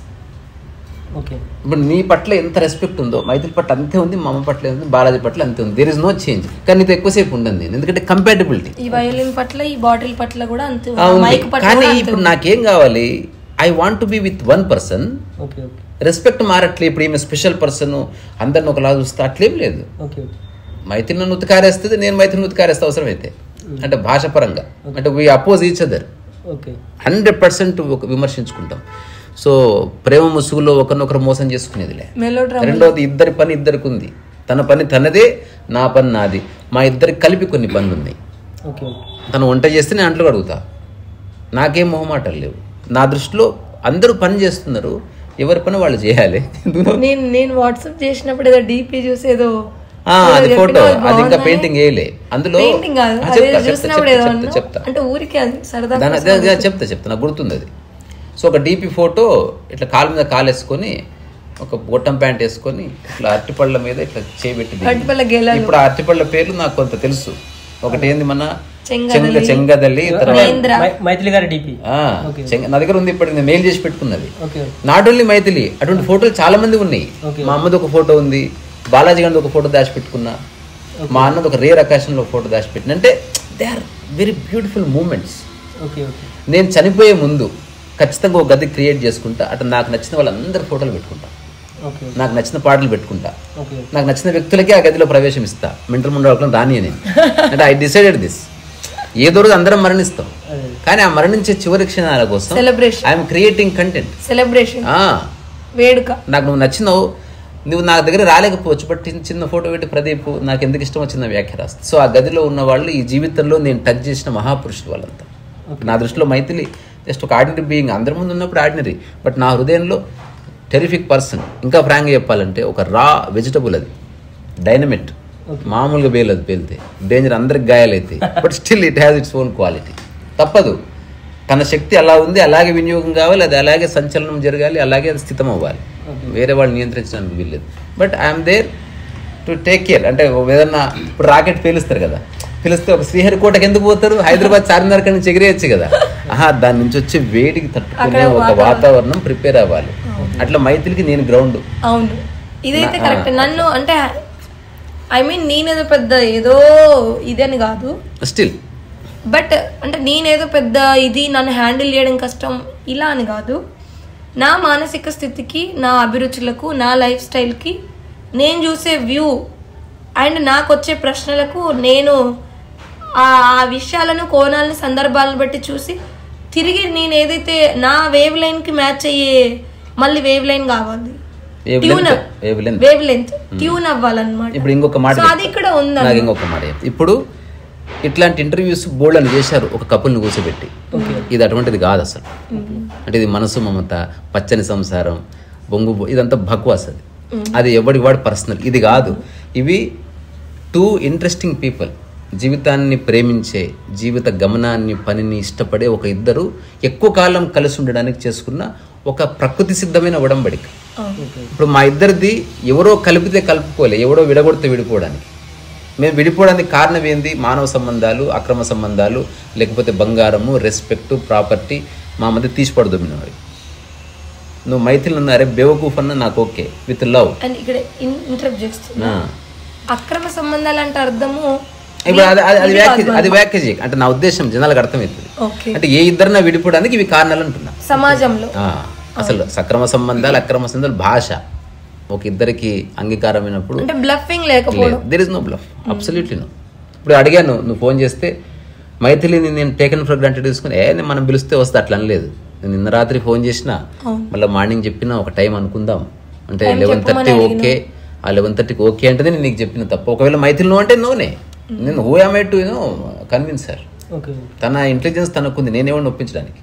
ఓకే, ఇప్పుడు నీ పట్ల ఎంత రెస్పెక్ట్ ఉందో మైథిలి పట్ల అంతే ఉంది, మా అమ్మ పట్ల ఉంది, బాలాజీ పట్ల అంతే ఉంది. There is no change. కానీ నీతో ఎక్కువసేపు ఉండదు నేను, ఎందుకంటే కంపాటబిలిటీ. ఈ వయోలిన్ పట్ల ఈ బాటిల్ పట్ల కూడా అంతే. కానీ ఇప్పుడు నాకేం కావాలి, I want to be with one person. Respect మారట్లే. ఇప్పుడు ఈమె స్పెషల్ పర్సన్, అందరిని ఒకలా చూస్తే అట్లేం లేదు. మైథిలి నన్ను ఉతికారేస్తుంది, నేను మైథిలి ఉతికారేస్తే అవసరం అయితే, అంటే భాష పరంగా అంటే we oppose each other. Hundred percent విమర్శించుకుంటాం. సో ప్రేమ ముసుగులో ఒకరినొకరు మోసం చేసుకునేదిలే. రెండోది ఇద్దరి పని ఇద్దరికి ఉంది. తన పని తనదే, నా పని నాది. మా ఇద్దరికి కలిపి కొన్ని పనులు ఉన్నాయి. తను వంట చేస్తే నేను అంట్లు కడుగుతా, నాకేం మొహమాటలు లేవు. నా దృష్టిలో అందరూ పని చేస్తున్నారు, ఎవరి పని వాళ్ళు చేయాలి. నేను నేను వాట్సాప్ చేసినప్పుడు ఏదో డీపీ చూసి ఏదో అది ఫోటో, అది ఇంకా పెయింటింగ్ వేయలే అందులో. చెప్తా చెప్తా చెప్తా నాకు గుర్తుంది అది. సో ఒక డీపీ ఫోటో ఇట్లా కాలు మీద కాలు వేసుకొని ఒక బొట్టం ప్యాంట్ వేసుకొని ఇట్లా అరటిపళ్ళ మీద ఇట్లా చేయబెట్టి. ఇప్పుడు ఆ అరటిపళ్ళ పేర్లు నాకు కొంత తెలుసు. ఒకటి ఏంది మన చెంగదల్లి, మైథిలి గారి డీపీ నా దగ్గర ఉంది. ఇప్పుడు నేను మెయిల్ చేసి పెట్టుకున్నది. నాట్ ఓన్లీ మైథిలి, అటువంటి ఫోటోలు చాలా మంది ఉన్నాయి. మా అమ్మది ఒక ఫోటో ఉంది, బాలాజీ గారిది ఒక ఫోటో దాచిపెట్టుకున్నా, మా అన్నది ఒక రేర్ అకేషన్లో ఒక ఫోటో దాచిపెట్టిన. అంటే they are very beautiful moments. నేను చనిపోయే ముందు ఖచ్చితంగా ఒక గది క్రియేట్ చేసుకుంటా. అటు నాకు నచ్చిన వాళ్ళందరి ఫోటోలు పెట్టుకుంటా, నాకు నచ్చిన పాటలు పెట్టుకుంటా, నాకు నచ్చిన వ్యక్తులకి ఆ గదిలో ప్రవేశం ఇస్తా. మెంటల్ ముందు రాని నేను అంటే ఐ డిసైడెడ్ దిస్. ఏదో రోజు అందరం మరణిస్తాం, కానీ ఆ మరణించే చివరి క్షణాల కోసం ఐఎమ్ క్రియేటింగ్ కంటెంట్, సెలబ్రేషన్, వేడుక. నాకు నువ్వు నచ్చినావు, నువ్వు నా దగ్గర రాలేకపోవచ్చు, బట్ చిన్న ఫోటో పెట్టి ప్రదీప్ నాకు ఎందుకు ఇష్టం వచ్చిన వ్యాఖ్య రాస్తా. సో ఆ గదిలో ఉన్న వాళ్ళు ఈ జీవితంలో నేను టచ్ చేసిన మహాపురుషులు వాళ్ళంతా. నా దృష్టిలో మైథిలి జస్ట్ ఒక ఆర్డినరీ బీయింగ్. అందరి ముందు ఉన్నప్పుడు ఆర్డినరీ, బట్ నా హృదయంలో టెరిఫిక్ పర్సన్. ఇంకా ఫ్రాంక్గా చెప్పాలంటే ఒక రా వెజిటబుల్, అది డైనమిట్. మామూలుగా పేలదు, పేలితే డేంజర్, అందరికి గాయాలైతే, but still it has its own quality. తప్పదు, తన శక్తి అలా ఉంది, అలాగే వినియోగం కావాలి, అది అలాగే సంచలనం జరగాలి, అలాగే అది స్థితం అవ్వాలి. వేరే వాళ్ళు నియంత్రించడానికి వీల్లేదు. But I'm there to take care. అంటే ఏదన్నా ఇప్పుడు రాకెట్ పేలుస్తారు కదా, పిలిస్తే ఒక శ్రీహరికోటకి ఎందుకు పోతారు, హైదరాబాద్ చార్మినార్ నుంచి ఎగిరేయచ్చు కదా. ఆహా, దాని నుంచి వచ్చే వేడికి తట్టుకునే ఒక వాతావరణం ప్రిపేర్ అవ్వాలి. అట్లా మైథిలికి నేను గ్రౌండ్. అవును, ఇదైతే కరెక్ట్. నన్ను అంటే ఐ మీన్ నేనేదో పెద్ద ఏదో ఇదని కాదు స్టిల్, బట్ అంటే నేనేదో పెద్ద ఇది నన్ను హ్యాండిల్ చేయడం కష్టం ఇలా అని కాదు. నా మానసిక స్థితికి, నా అభిరుచులకు, నా లైఫ్ స్టైల్కి, నేను చూసే వ్యూ అండ్ నాకు వచ్చే ప్రశ్నలకు నేను ఆ విషయాలను, కోణాలను, సందర్భాలను బట్టి చూసి తిరిగి నేను ఏదైతే నా వేవ్ లైన్ కి మ్యాచ్ అయ్యే మళ్ళీ వేవ్ లైన్ కావాలి, ట్యూన్ వేవ్ లెంత్ ట్యూన్ అవ్వాలన్నమాట. ఇప్పుడు ఇంకొక మాట, అది ఇక్కడ ఉంది. ఇంకొక మాట, ఇప్పుడు ఇట్లాంటి ఇంటర్వ్యూస్ బోల్డ్ అని చేశారు ఒక కపుల్ని కూర్చోబెట్టి. ఇది అటువంటిది కాదు అసలు. అంటే ఇది మనసు మమత, పచ్చని సంసారం, బొంగు, ఇదంతా భక్వాస్. అది అది ఎవడి వాడు పర్సనల్. ఇది కాదు. ఇవి టూ ఇంట్రెస్టింగ్ పీపుల్, జీవితాన్ని ప్రేమించే, జీవిత గమనాన్ని, పనిని ఇష్టపడే ఒక ఇద్దరు ఎక్కువ కాలం కలిసి ఉండడానికి చేసుకున్న ఒక ప్రకృతి సిద్ధమైన ఒడంబడిక. ఇప్పుడు మా ఇద్దరిది ఎవరో కలిపితే కలుపుకోలే, ఎవరో విడగొడితే విడిపోవడానికి. మేము విడిపోవడానికి కారణం ఏంది? మానవ సంబంధాలు, అక్రమ సంబంధాలు, లేకపోతే బంగారము, రెస్పెక్ట్, ప్రాపర్టీ మా మధ్య తీసిపడదు. మరి నువ్వు మైథిలి ఉన్నారే బేవకూఫ్ అన్న నాకు ఓకే విత్ లవ్. ఇక్కడ ఇంటరప్ట్ చేస్తున్నా, అక్రమ సంబంధాలు అంటే అర్థము ఇప్పుడు అది అది వ్యాఖ్య అది వ్యాఖ్య చేయ అంటే నా ఉద్దేశం జనాలకు అర్థమవుతుంది. అంటే ఏ ఇద్దరినా విడిపోవడానికి ఇవి కారణాలు అంటున్నా. సమాజంలో అసలు సక్రమ సంబంధాలు, అక్రమ సంబంధాలు భాష ఒక ఇద్దరికి అంగీకారమైనప్పుడు there is no bluff, absolutely no. ఇప్పుడు అడిగాను, నువ్వు ఫోన్ చేస్తే మైథిలిని నేను టేకెన్ ఫర్ గ్రాంటెడ్ తీసుకుని ఏ మనం పిలిస్తే వస్తే అట్లా అనలేదు. నేను నిన్న రాత్రి ఫోన్ చేసినా, మళ్ళీ మార్నింగ్ చెప్పినా ఒక టైం అనుకుందాం అంటే లెవెన్ థర్టీ ఓకే, ఆ లెవెన్ థర్టీకి ఓకే అంటే నేను నీకు చెప్పిన తప్ప. ఒకవేళ మైథిలి నువ్వు అంటే నోనే, నేను who am I to you know convince sir. తన ఇంటెలిజెన్స్ తనకుంది, నేనేమన్నా ఒప్పించడానికి.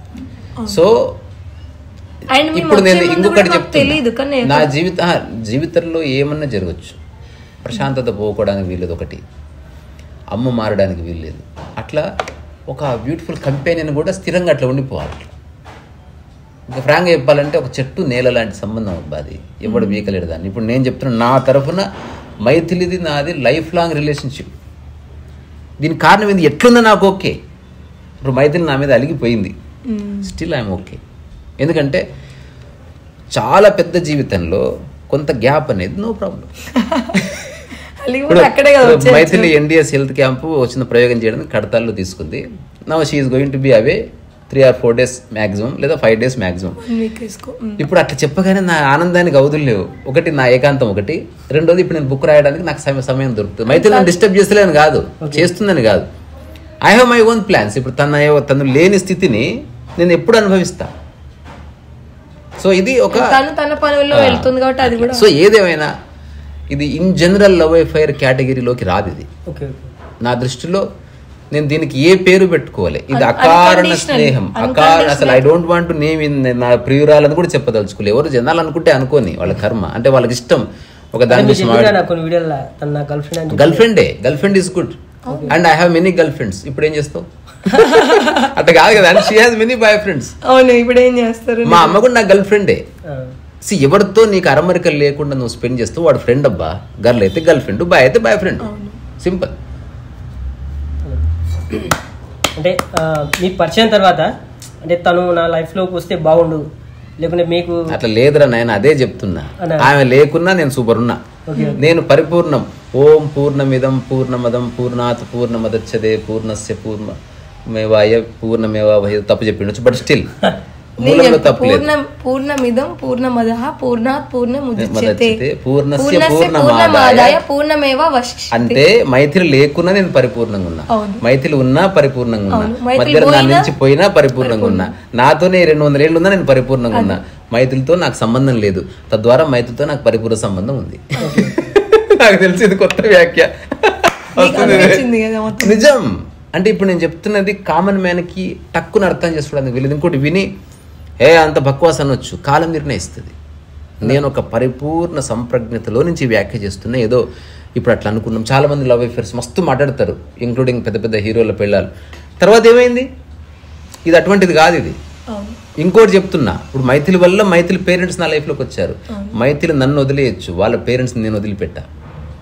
సో ఇప్పుడు నేను ఇంకొకటి చెప్తాను, నా జీవిత జీవితంలో ఏమన్నా జరగచ్చు, ప్రశాంతత పోకోవడానికి వీల్లేదు, ఒకటి అమ్మ మారడానికి వీల్లేదు. అట్లా ఒక బ్యూటిఫుల్ కంపెనీని కూడా స్థిరంగా అట్లా ఉండిపోవాలి. ఇంకా ఫ్రాంక్గా చెప్పాలంటే ఒక చెట్టు నేల లాంటి సంబంధం అబ్బా, అది ఎవడు వీకలేడు దాన్ని. ఇప్పుడు నేను చెప్తున్నా, నా తరఫున మైథిలిది నాది లైఫ్ లాంగ్ రిలేషన్షిప్. దీనికి కారణం ఏంది? ఎట్లుందో నాకు ఓకే. ఇప్పుడు మైథిలి నా మీద అలిగిపోయింది, స్టిల్ ఐఎమ్ ఓకే. ఎందుకంటే చాలా పెద్ద జీవితంలో కొంత గ్యాప్ అనేది no problem. Maithili NDS health camp వచ్చిన ప్రయోగం చేయడానికి కడతాల్లో తీసుకుంది. Now she is going to be away three or four days maximum, లేదా ఫైవ్ డేస్ మ్యాక్సిమం. ఇప్పుడు అట్లా చెప్పగానే నా ఆనందానికి అవధులు లేవు. ఒకటి నా ఏకాంతం, ఒకటి రెండోది ఇప్పుడు నేను బుక్ రాయడానికి నాకు సమయం దొరుకుతుంది. మైథిలి నన్ను డిస్టర్బ్ చేస్తలేని కాదు, చేస్తుందని కాదు. I have my own plans. ఇప్పుడు తన తను లేని స్థితిని నేను ఎప్పుడు అనుభవిస్తా. సో ఇది ఒక సో ఏదేమైనా ఇది ఇన్ జనరల్ లవ్ అఫైర్ కేటగిరీలోకి రాదు. ఇది నా దృష్టిలో నేను దీనికి ఏ పేరు పెట్టుకోవాలి. ఇది అకారణ స్నేహం, అకారణ. అసలు I don't want to name in నా ప్రియురాలని కూడా చెప్పదలుచుకోలే. ఎవరు జనాలు అనుకుంటే అనుకోని, వాళ్ళ కర్మ, అంటే వాళ్ళకి ఇష్టం. ఒక దాని గర్ల్ ఫ్రెండే, girlfriend is good and I have many girlfriends. ఇప్పుడు ఏం చేస్తావు? అట్లా కాదు కదా, she has many boyfriends. అవును, ఇప్పుడు ఏం చేస్తారు? మా అమ్మ కూడా నా గర్ల్ ఫ్రెండే. సి ఎవరితో నీకు అరమరికలు లేకుండా నువ్వు స్పెండ్ చేస్తావు వాడు ఫ్రెండ్ అబ్బా. గర్ల్ అయితే గర్ల్ ఫ్రెండ్, బాయ్ అయితే బాయ్ ఫ్రెండ్, సింపుల్. అంటే మీకు పరిచయం తర్వాత అంటే తను నా లైఫ్లోకి వస్తే బాగుండు, లేకుంటే మీకు అట్లా లేదురా నాయన, అదే చెప్తున్నా. ఆమె లేకున్నా నేను సూపర్ ఉన్నా. నేను పరిపూర్ణం. ఓం పూర్ణమిదం పూర్ణమదం పూర్ణాత్ పూర్ణమదచ్చదే పూర్ణస్య పూర్ణమేవాయ పూర్ణమేవాయ తప్పు చెప్పిండొచ్చు, బట్ స్టిల్ మూలంలో తప్పు లేదు. పూర్ణమిదం పూర్ణమదః పూర్ణాత్ పూర్ణముదచ్యతే పూర్ణస్య పూర్ణమాదాయ పూర్ణమేవావశిష్యతే. అంటే మైథిలి లేకున్నా నేను పరిపూర్ణంగా ఉన్నా, మైథిలి ఉన్నా పరిపూర్ణంగా ఉన్నా, మధ్యలో నా నుంచి పోయినా పరిపూర్ణంగా ఉన్నా, నాతోనే రెండు వందల ఏళ్ళు ఉన్నా నేను పరిపూర్ణంగా ఉన్నా. మైథిలితో నాకు సంబంధం లేదు, తద్వారా మైథిలితో నాకు పరిపూర్ణ సంబంధం ఉంది. నాకు తెలిసి ఇది కొత్త వ్యాఖ్య నిజం. అంటే ఇప్పుడు నేను చెప్తున్నది కామన్ మ్యాన్ కి టక్కున అర్థం చేసుకోవడానికి వీళ్ళు. ఇంకోటి విని ఏ అంత బక్వాస్ అనొచ్చు, కాలం నిర్ణయిస్తుంది. నేను ఒక పరిపూర్ణ సంప్రజ్ఞతలో నుంచి వ్యాఖ్య చేస్తున్నా. ఏదో ఇప్పుడు అట్లా అనుకున్నాం. చాలా మంది లవ్ అఫేర్స్ మస్తు మాట్లాడతారు, ఇంక్లూడింగ్ పెద్ద పెద్ద హీరోల పెళ్ళాలు. తర్వాత ఏమైంది? ఇది అటువంటిది కాదు. ఇది ఇంకోటి చెప్తున్నా. ఇప్పుడు మైథిలి వల్ల మైథిలి పేరెంట్స్ నా లైఫ్లోకి వచ్చారు. మైథిలి నన్ను వదిలేయచ్చు, వాళ్ళ పేరెంట్స్ నేను వదిలిపెట్టా.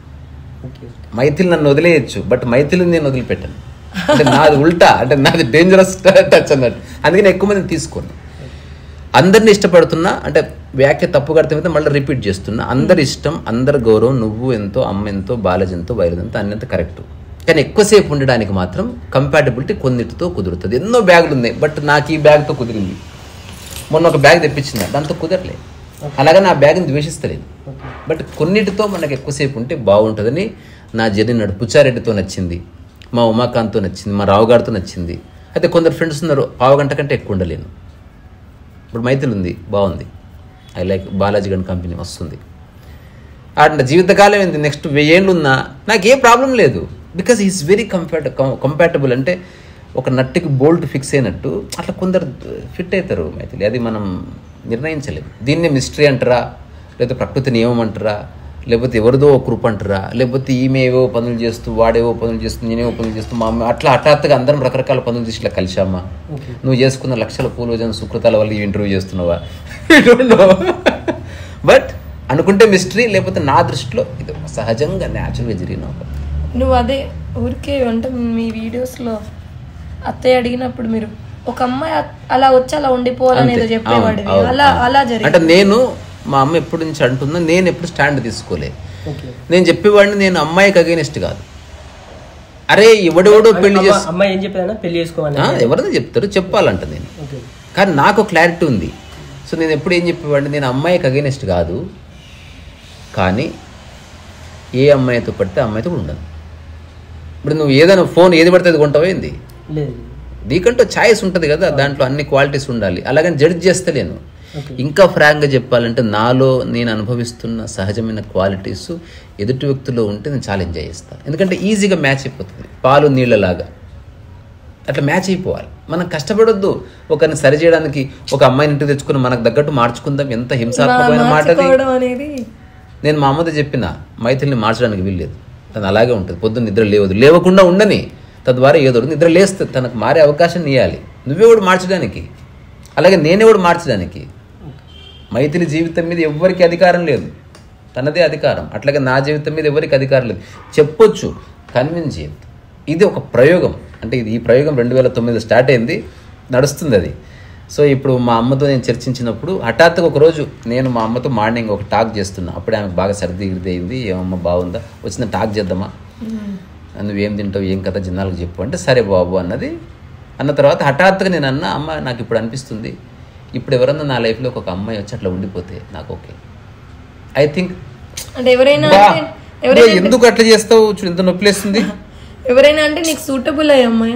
మైథిలి నన్ను వదిలేయచ్చు, బట్ మైథిలిని నేను వదిలిపెట్టాను. అంటే నాది ఉల్టా, అంటే నాది డేంజరస్ టచ్ అన్నట్టు. అందుకని ఎక్కువ మందిని తీసుకోను. అందరిని ఇష్టపడుతున్నా, అంటే వ్యాఖ్య తప్పు కడితే మళ్ళీ రిపీట్ చేస్తున్నా. అందరి ఇష్టం, అందరి గౌరవం, నువ్వు ఎంతో, అమ్మ ఎంతో, బాలాజీ ఎంతో, బయలు ఎంతో అన్నంత కరెక్ట్. కానీ ఎక్కువసేపు ఉండడానికి మాత్రం కంపాటబిలిటీ కొన్నిటితో కుదురుతుంది. ఎన్నో బ్యాగులు ఉన్నాయి, బట్ నాకు ఈ బ్యాగ్తో కుదిరింది. మొన్న ఒక బ్యాగ్ తెప్పించింది, దాంతో కుదరలేదు. అలాగే నా బ్యాగ్ని ద్వేషిస్తలేదు, బట్ కొన్నిటితో మనకు ఎక్కువసేపు ఉంటే బాగుంటుందని నా జర్నీ నడు. పుచ్చారెడ్డితో నచ్చింది, మా ఉమాకాంత్తో నచ్చింది, మా రావుగారితో నచ్చింది. అయితే కొందరు ఫ్రెండ్స్ ఉన్నారు పావు గంట కంటే ఎక్కువ ఉండలేను. ఇప్పుడు మైథిలి ఉంది, బాగుంది. ఐ లైక్ బాలాజీ గన్ కంపెనీ వస్తుంది. అంటే జీవితకాలం ఏంది, నెక్స్ట్ వెయ్యేళ్ళు ఉన్నా నాకు ఏ ప్రాబ్లం లేదు. బికాజ్ ఈజ్ వెరీ కంపాట కంపాటబుల్ అంటే ఒక నట్టుకి బోల్ట్ ఫిక్స్ అయినట్టు అట్లా కొందరు ఫిట్ అవుతారు మైథిలి. అది మనం నిర్ణయించలేము. దీన్నే మిస్టరీ అంటారా, లేకపోతే ప్రకృతి నియమం అంటారా, లేకపోతే ఎవరిదో కృప అంటారా, లేకపోతే ఈమె ఏవో పనులు చేస్తూ వాడేవో పనులు చేస్తూ నేనేవో పనులు చేస్తూ మా అమ్మ అట్లా హఠాత్తుగా అందరం రకరకాల పనులు చేసి ఇట్లా కలిసామా? నువ్వు చేసుకున్న లక్షల పూర్వజన సుకృతాల వల్ల ఈ ఇంటర్వ్యూ చేస్తున్నావా? బట్ అనుకుంటే మిస్టరీ, లేకపోతే నా దృష్టిలో ఇది సహజంగా న్యాచురల్గా జరిగిన ఒక. నువ్వు అదే ఊరికే అంటే మీ వీడియోస్లో అత్తయ్య అడిగినప్పుడు మీరు ఒక అమ్మాయి అలా వచ్చి అలా ఉండిపోవాలనేది చెప్పేవాడు. అలా అలా జరిగింది. అంటే నేను మా అమ్మ ఎప్పటి నుంచి అంటున్నా, నేను ఎప్పుడు స్టాండ్ తీసుకోలే. నేను చెప్పేవాడిని నేను అమ్మాయికి అగైనెస్ట్ కాదు. అరే ఎవడెవడో పెళ్లి చేసి అమ్మాయి ఏం చెప్పేదా పెళ్లి చేసుకోవాలి ఎవరైనా చెప్తారు, చెప్పాలంట నేను. కానీ నాకు క్లారిటీ ఉంది. సో నేను ఎప్పుడు ఏం చెప్పేవాడిని, నేను అమ్మాయికి అగైనెస్ట్ కాదు, కానీ ఏ అమ్మాయితో పడితే అమ్మాయితో ఉండదు. ఇప్పుడు నువ్వు ఏదైనా ఫోన్ ఏది పడితే అది కొంటావేంది? నీకంటూ ఛాయిస్ ఉంటుంది కదా, దాంట్లో అన్ని క్వాలిటీస్ ఉండాలి. అలాగని జడ్జ్ చేస్తలేను. ఇంకా ఫ్రాంక్గా చెప్పాలంటే నాలో నేను అనుభవిస్తున్న సహజమైన క్వాలిటీస్ ఎదుటి వ్యక్తుల్లో ఉంటే నేను చాలా ఎంజాయ్ చేస్తాను. ఎందుకంటే ఈజీగా మ్యాచ్ అయిపోతుంది, పాలు నీళ్ళలాగా అట్లా మ్యాచ్ అయిపోవాలి. మనం కష్టపడొద్దు ఒకరిని సరి చేయడానికి. ఒక అమ్మాయిని ఇంటికి తెచ్చుకుని మనకు తగ్గట్టు మార్చుకుందాం, ఎంత హింసాత్మకమైన మాట అది. నేను మా అమ్మతో చెప్పిన మైథిలిని మార్చడానికి వీల్లేదు, తను అలాగే ఉంటుంది. పొద్దున్న నిద్ర లేవదు, లేవకుండా ఉండని, తద్వారా ఏదో నిద్ర లేస్తే తనకు మారే అవకాశం ఇవ్వాలి. నువ్వే కూడా మార్చడానికి, అలాగే నేనే కూడా మార్చడానికి. మైథిలి జీవితం మీద ఎవరికి అధికారం లేదు, తనదే అధికారం. అట్లాగే నా జీవితం మీద ఎవరికి అధికారం లేదు. చెప్పొచ్చు, కన్విన్స్ చేయద్దు. ఇది ఒక ప్రయోగం. అంటే ఇది ఈ ప్రయోగం రెండు వేల తొమ్మిది స్టార్ట్ అయింది, నడుస్తుంది అది. సో ఇప్పుడు మా అమ్మతో నేను చర్చించినప్పుడు హఠాత్తుగా ఒకరోజు నేను మా అమ్మతో మార్నింగ్ ఒక టాక్ చేస్తున్నా. అప్పుడే ఆమెకు బాగా సర్ది గిరిది అయింది. ఏమమ్మ బాగుందా, వచ్చిన టాక్ చేద్దామా, నువ్వేం తింటావు, ఏం కథ జనాలకు చెప్పు అంటే సరే బాబు అన్నది. అన్న తర్వాత హఠాత్తుగా నేను అన్న, అమ్మ నాకు ఇప్పుడు అనిపిస్తుంది, ఇప్పుడు ఎవరన్నా నా లైఫ్లో ఒక అమ్మాయి వచ్చి అట్లా ఉండిపోతే నాకు ఓకే. ఐ థింక్ అంటే ఎవరైనా ఎందుకు అట్లా చేస్తావు, చూడు ఎంత నొప్పిలేస్తుంది. ఎవరైనా అంటే నీకు సూటబుల్ అయ్యే అమ్మాయి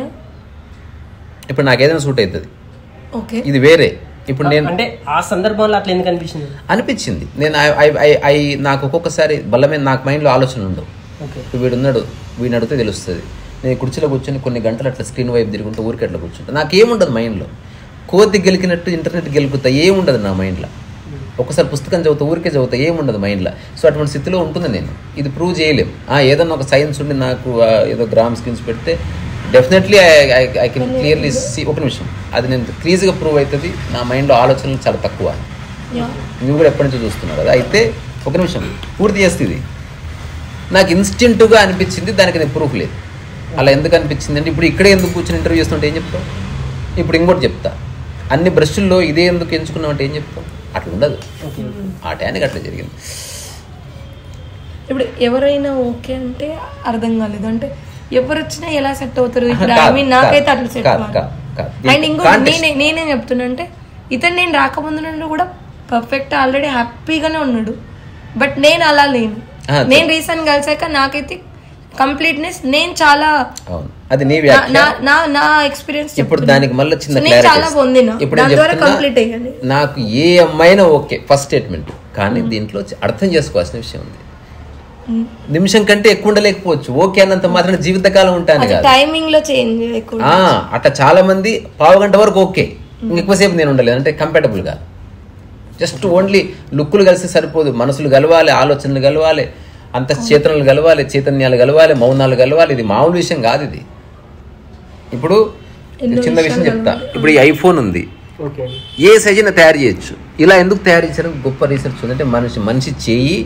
ఇప్పుడు నాకు ఏదైనా సూట్ అవుతుంది, ఓకే ఇది వేరే. ఇప్పుడు నేను అంటే ఆ సందర్భంలో అట్లా ఎందుకు అనిపించింది అనిపించింది నేను ఐ నాకు ఒక్కొక్కసారి బలమైన నాకు మైండ్లో ఆలోచనలు ఉండవు. వీడు ఉన్నాడు, వీడిని అడిగితే తెలుస్తుంది. నేను కుర్చీలో కూర్చొని కొన్ని గంటలు అట్లా స్క్రీన్ వైపు తిరుగుంటూ ఊరికి అట్లా కూర్చుంటా. నాకేముండదు మైండ్లో, కోతి గెలికినట్టు ఇంటర్నెట్ గెలుకుతా ఏముండదు నా మైండ్లో. ఒకసారి పుస్తకం చదువుతా, ఊరికే చదువుతా, ఏముండదు మైండ్లో. సో అటువంటి స్థితిలో ఉంటుంది నేను. ఇది ప్రూవ్ చేయలేం. ఏదన్నా ఒక సైన్స్ ఉండి నాకు ఏదో గ్రామ్ స్క్రీన్స్ పెడితే definitely I I can clearly see. ఒక నిమిషం, అది నేను క్లీజ్గా ప్రూవ్ అవుతుంది. నా మైండ్లో ఆలోచనలు చాలా తక్కువ. నువ్వు కూడా ఎప్పటి నుంచో చూస్తున్నావు కదా. అయితే ఒక నిమిషం పూర్తి చేస్తుంది. నాకు ఇన్స్టింక్ట్గా అనిపించింది, దానికి నేను ప్రూఫ్ లేదు. అలా ఎందుకు అనిపించింది అంటే ఇప్పుడు ఇక్కడే ఎందుకు కూర్చొని ఇంటర్వ్యూ చేస్తుంటే ఏం చెప్తావు? ఇప్పుడు ఇంకోటి చెప్తా, అన్ని బ్రష్ల్లో ఇదే ఎందుకు ఎంచుకున్నావు అంటే ఏం చెప్తావు? అట్లా ఉండదు. ఆ టైంకి అట్లా జరిగింది. ఇప్పుడు ఎవరైనా ఓకే అంటే అర్థం కాలేదు అంటే ఎవరు వచ్చినా ఎలా సెట్ అవుతారు? ఇప్పుడు ఐ మీన్ నాకైతే అట్లా సెట్ అవ్వాలి. అండ్ ఇంకోటి నేనే నేనేం చెప్తున్నా అంటే ఇతను నేను రాకముందు నుండి కూడా పర్ఫెక్ట్ ఆల్రెడీ హ్యాపీగానే ఉన్నాడు. బట్ నేను అలా లేను. నేను రీసెంట్ కలిసాక నాకైతే కంప్లీట్నెస్ నేను చాలా అది నీ నా నా ఎక్స్పీరియన్స్. ఇప్పుడు దానికి మళ్ళీ చిన్న చాలా పొందిన దాని ద్వారా కంప్లీట్ అయ్యాను. నాకు ఏ అమ్మాయినా ఓకే ఫస్ట్ స్టేట్మెంట్, కానీ దీంట్లో అర్థం చేసుకోవాల్సిన విషయం ఉంది. నిమిషం కంటే ఎక్కువ ఉండలేకపోవచ్చు, ఓకే అన్నంత మాత్రం జీవితకాలం ఉంటాను కాదు. టైమింగ్ లో చేంజ్ అట్లా చాలా మంది పావు గంట వరకు ఓకే, ఎక్కువసేపు నేను ఉండలేదు అంటే కంపాటబుల్ గా. జస్ట్ ఓన్లీ లుక్కులు కలిసి సరిపోదు, మనసులు కలవాలి, ఆలోచనలు కలవాలి, అంత చేతనలు కలవాలి, చైతన్యాలు కలవాలి, మౌనాలు కలవాలి. ఇది మామూలు విషయం కాదు. ఇది ఇప్పుడు చిన్న విషయం చెప్తా. ఇప్పుడు ఈ ఐఫోన్ ఉంది, ఏ సైజున తయారు చేయొచ్చు. ఇలా ఎందుకు తయారు చేశారు? గొప్ప రీసెర్చ్ ఉంది. అంటే మనిషి మనిషి చేయి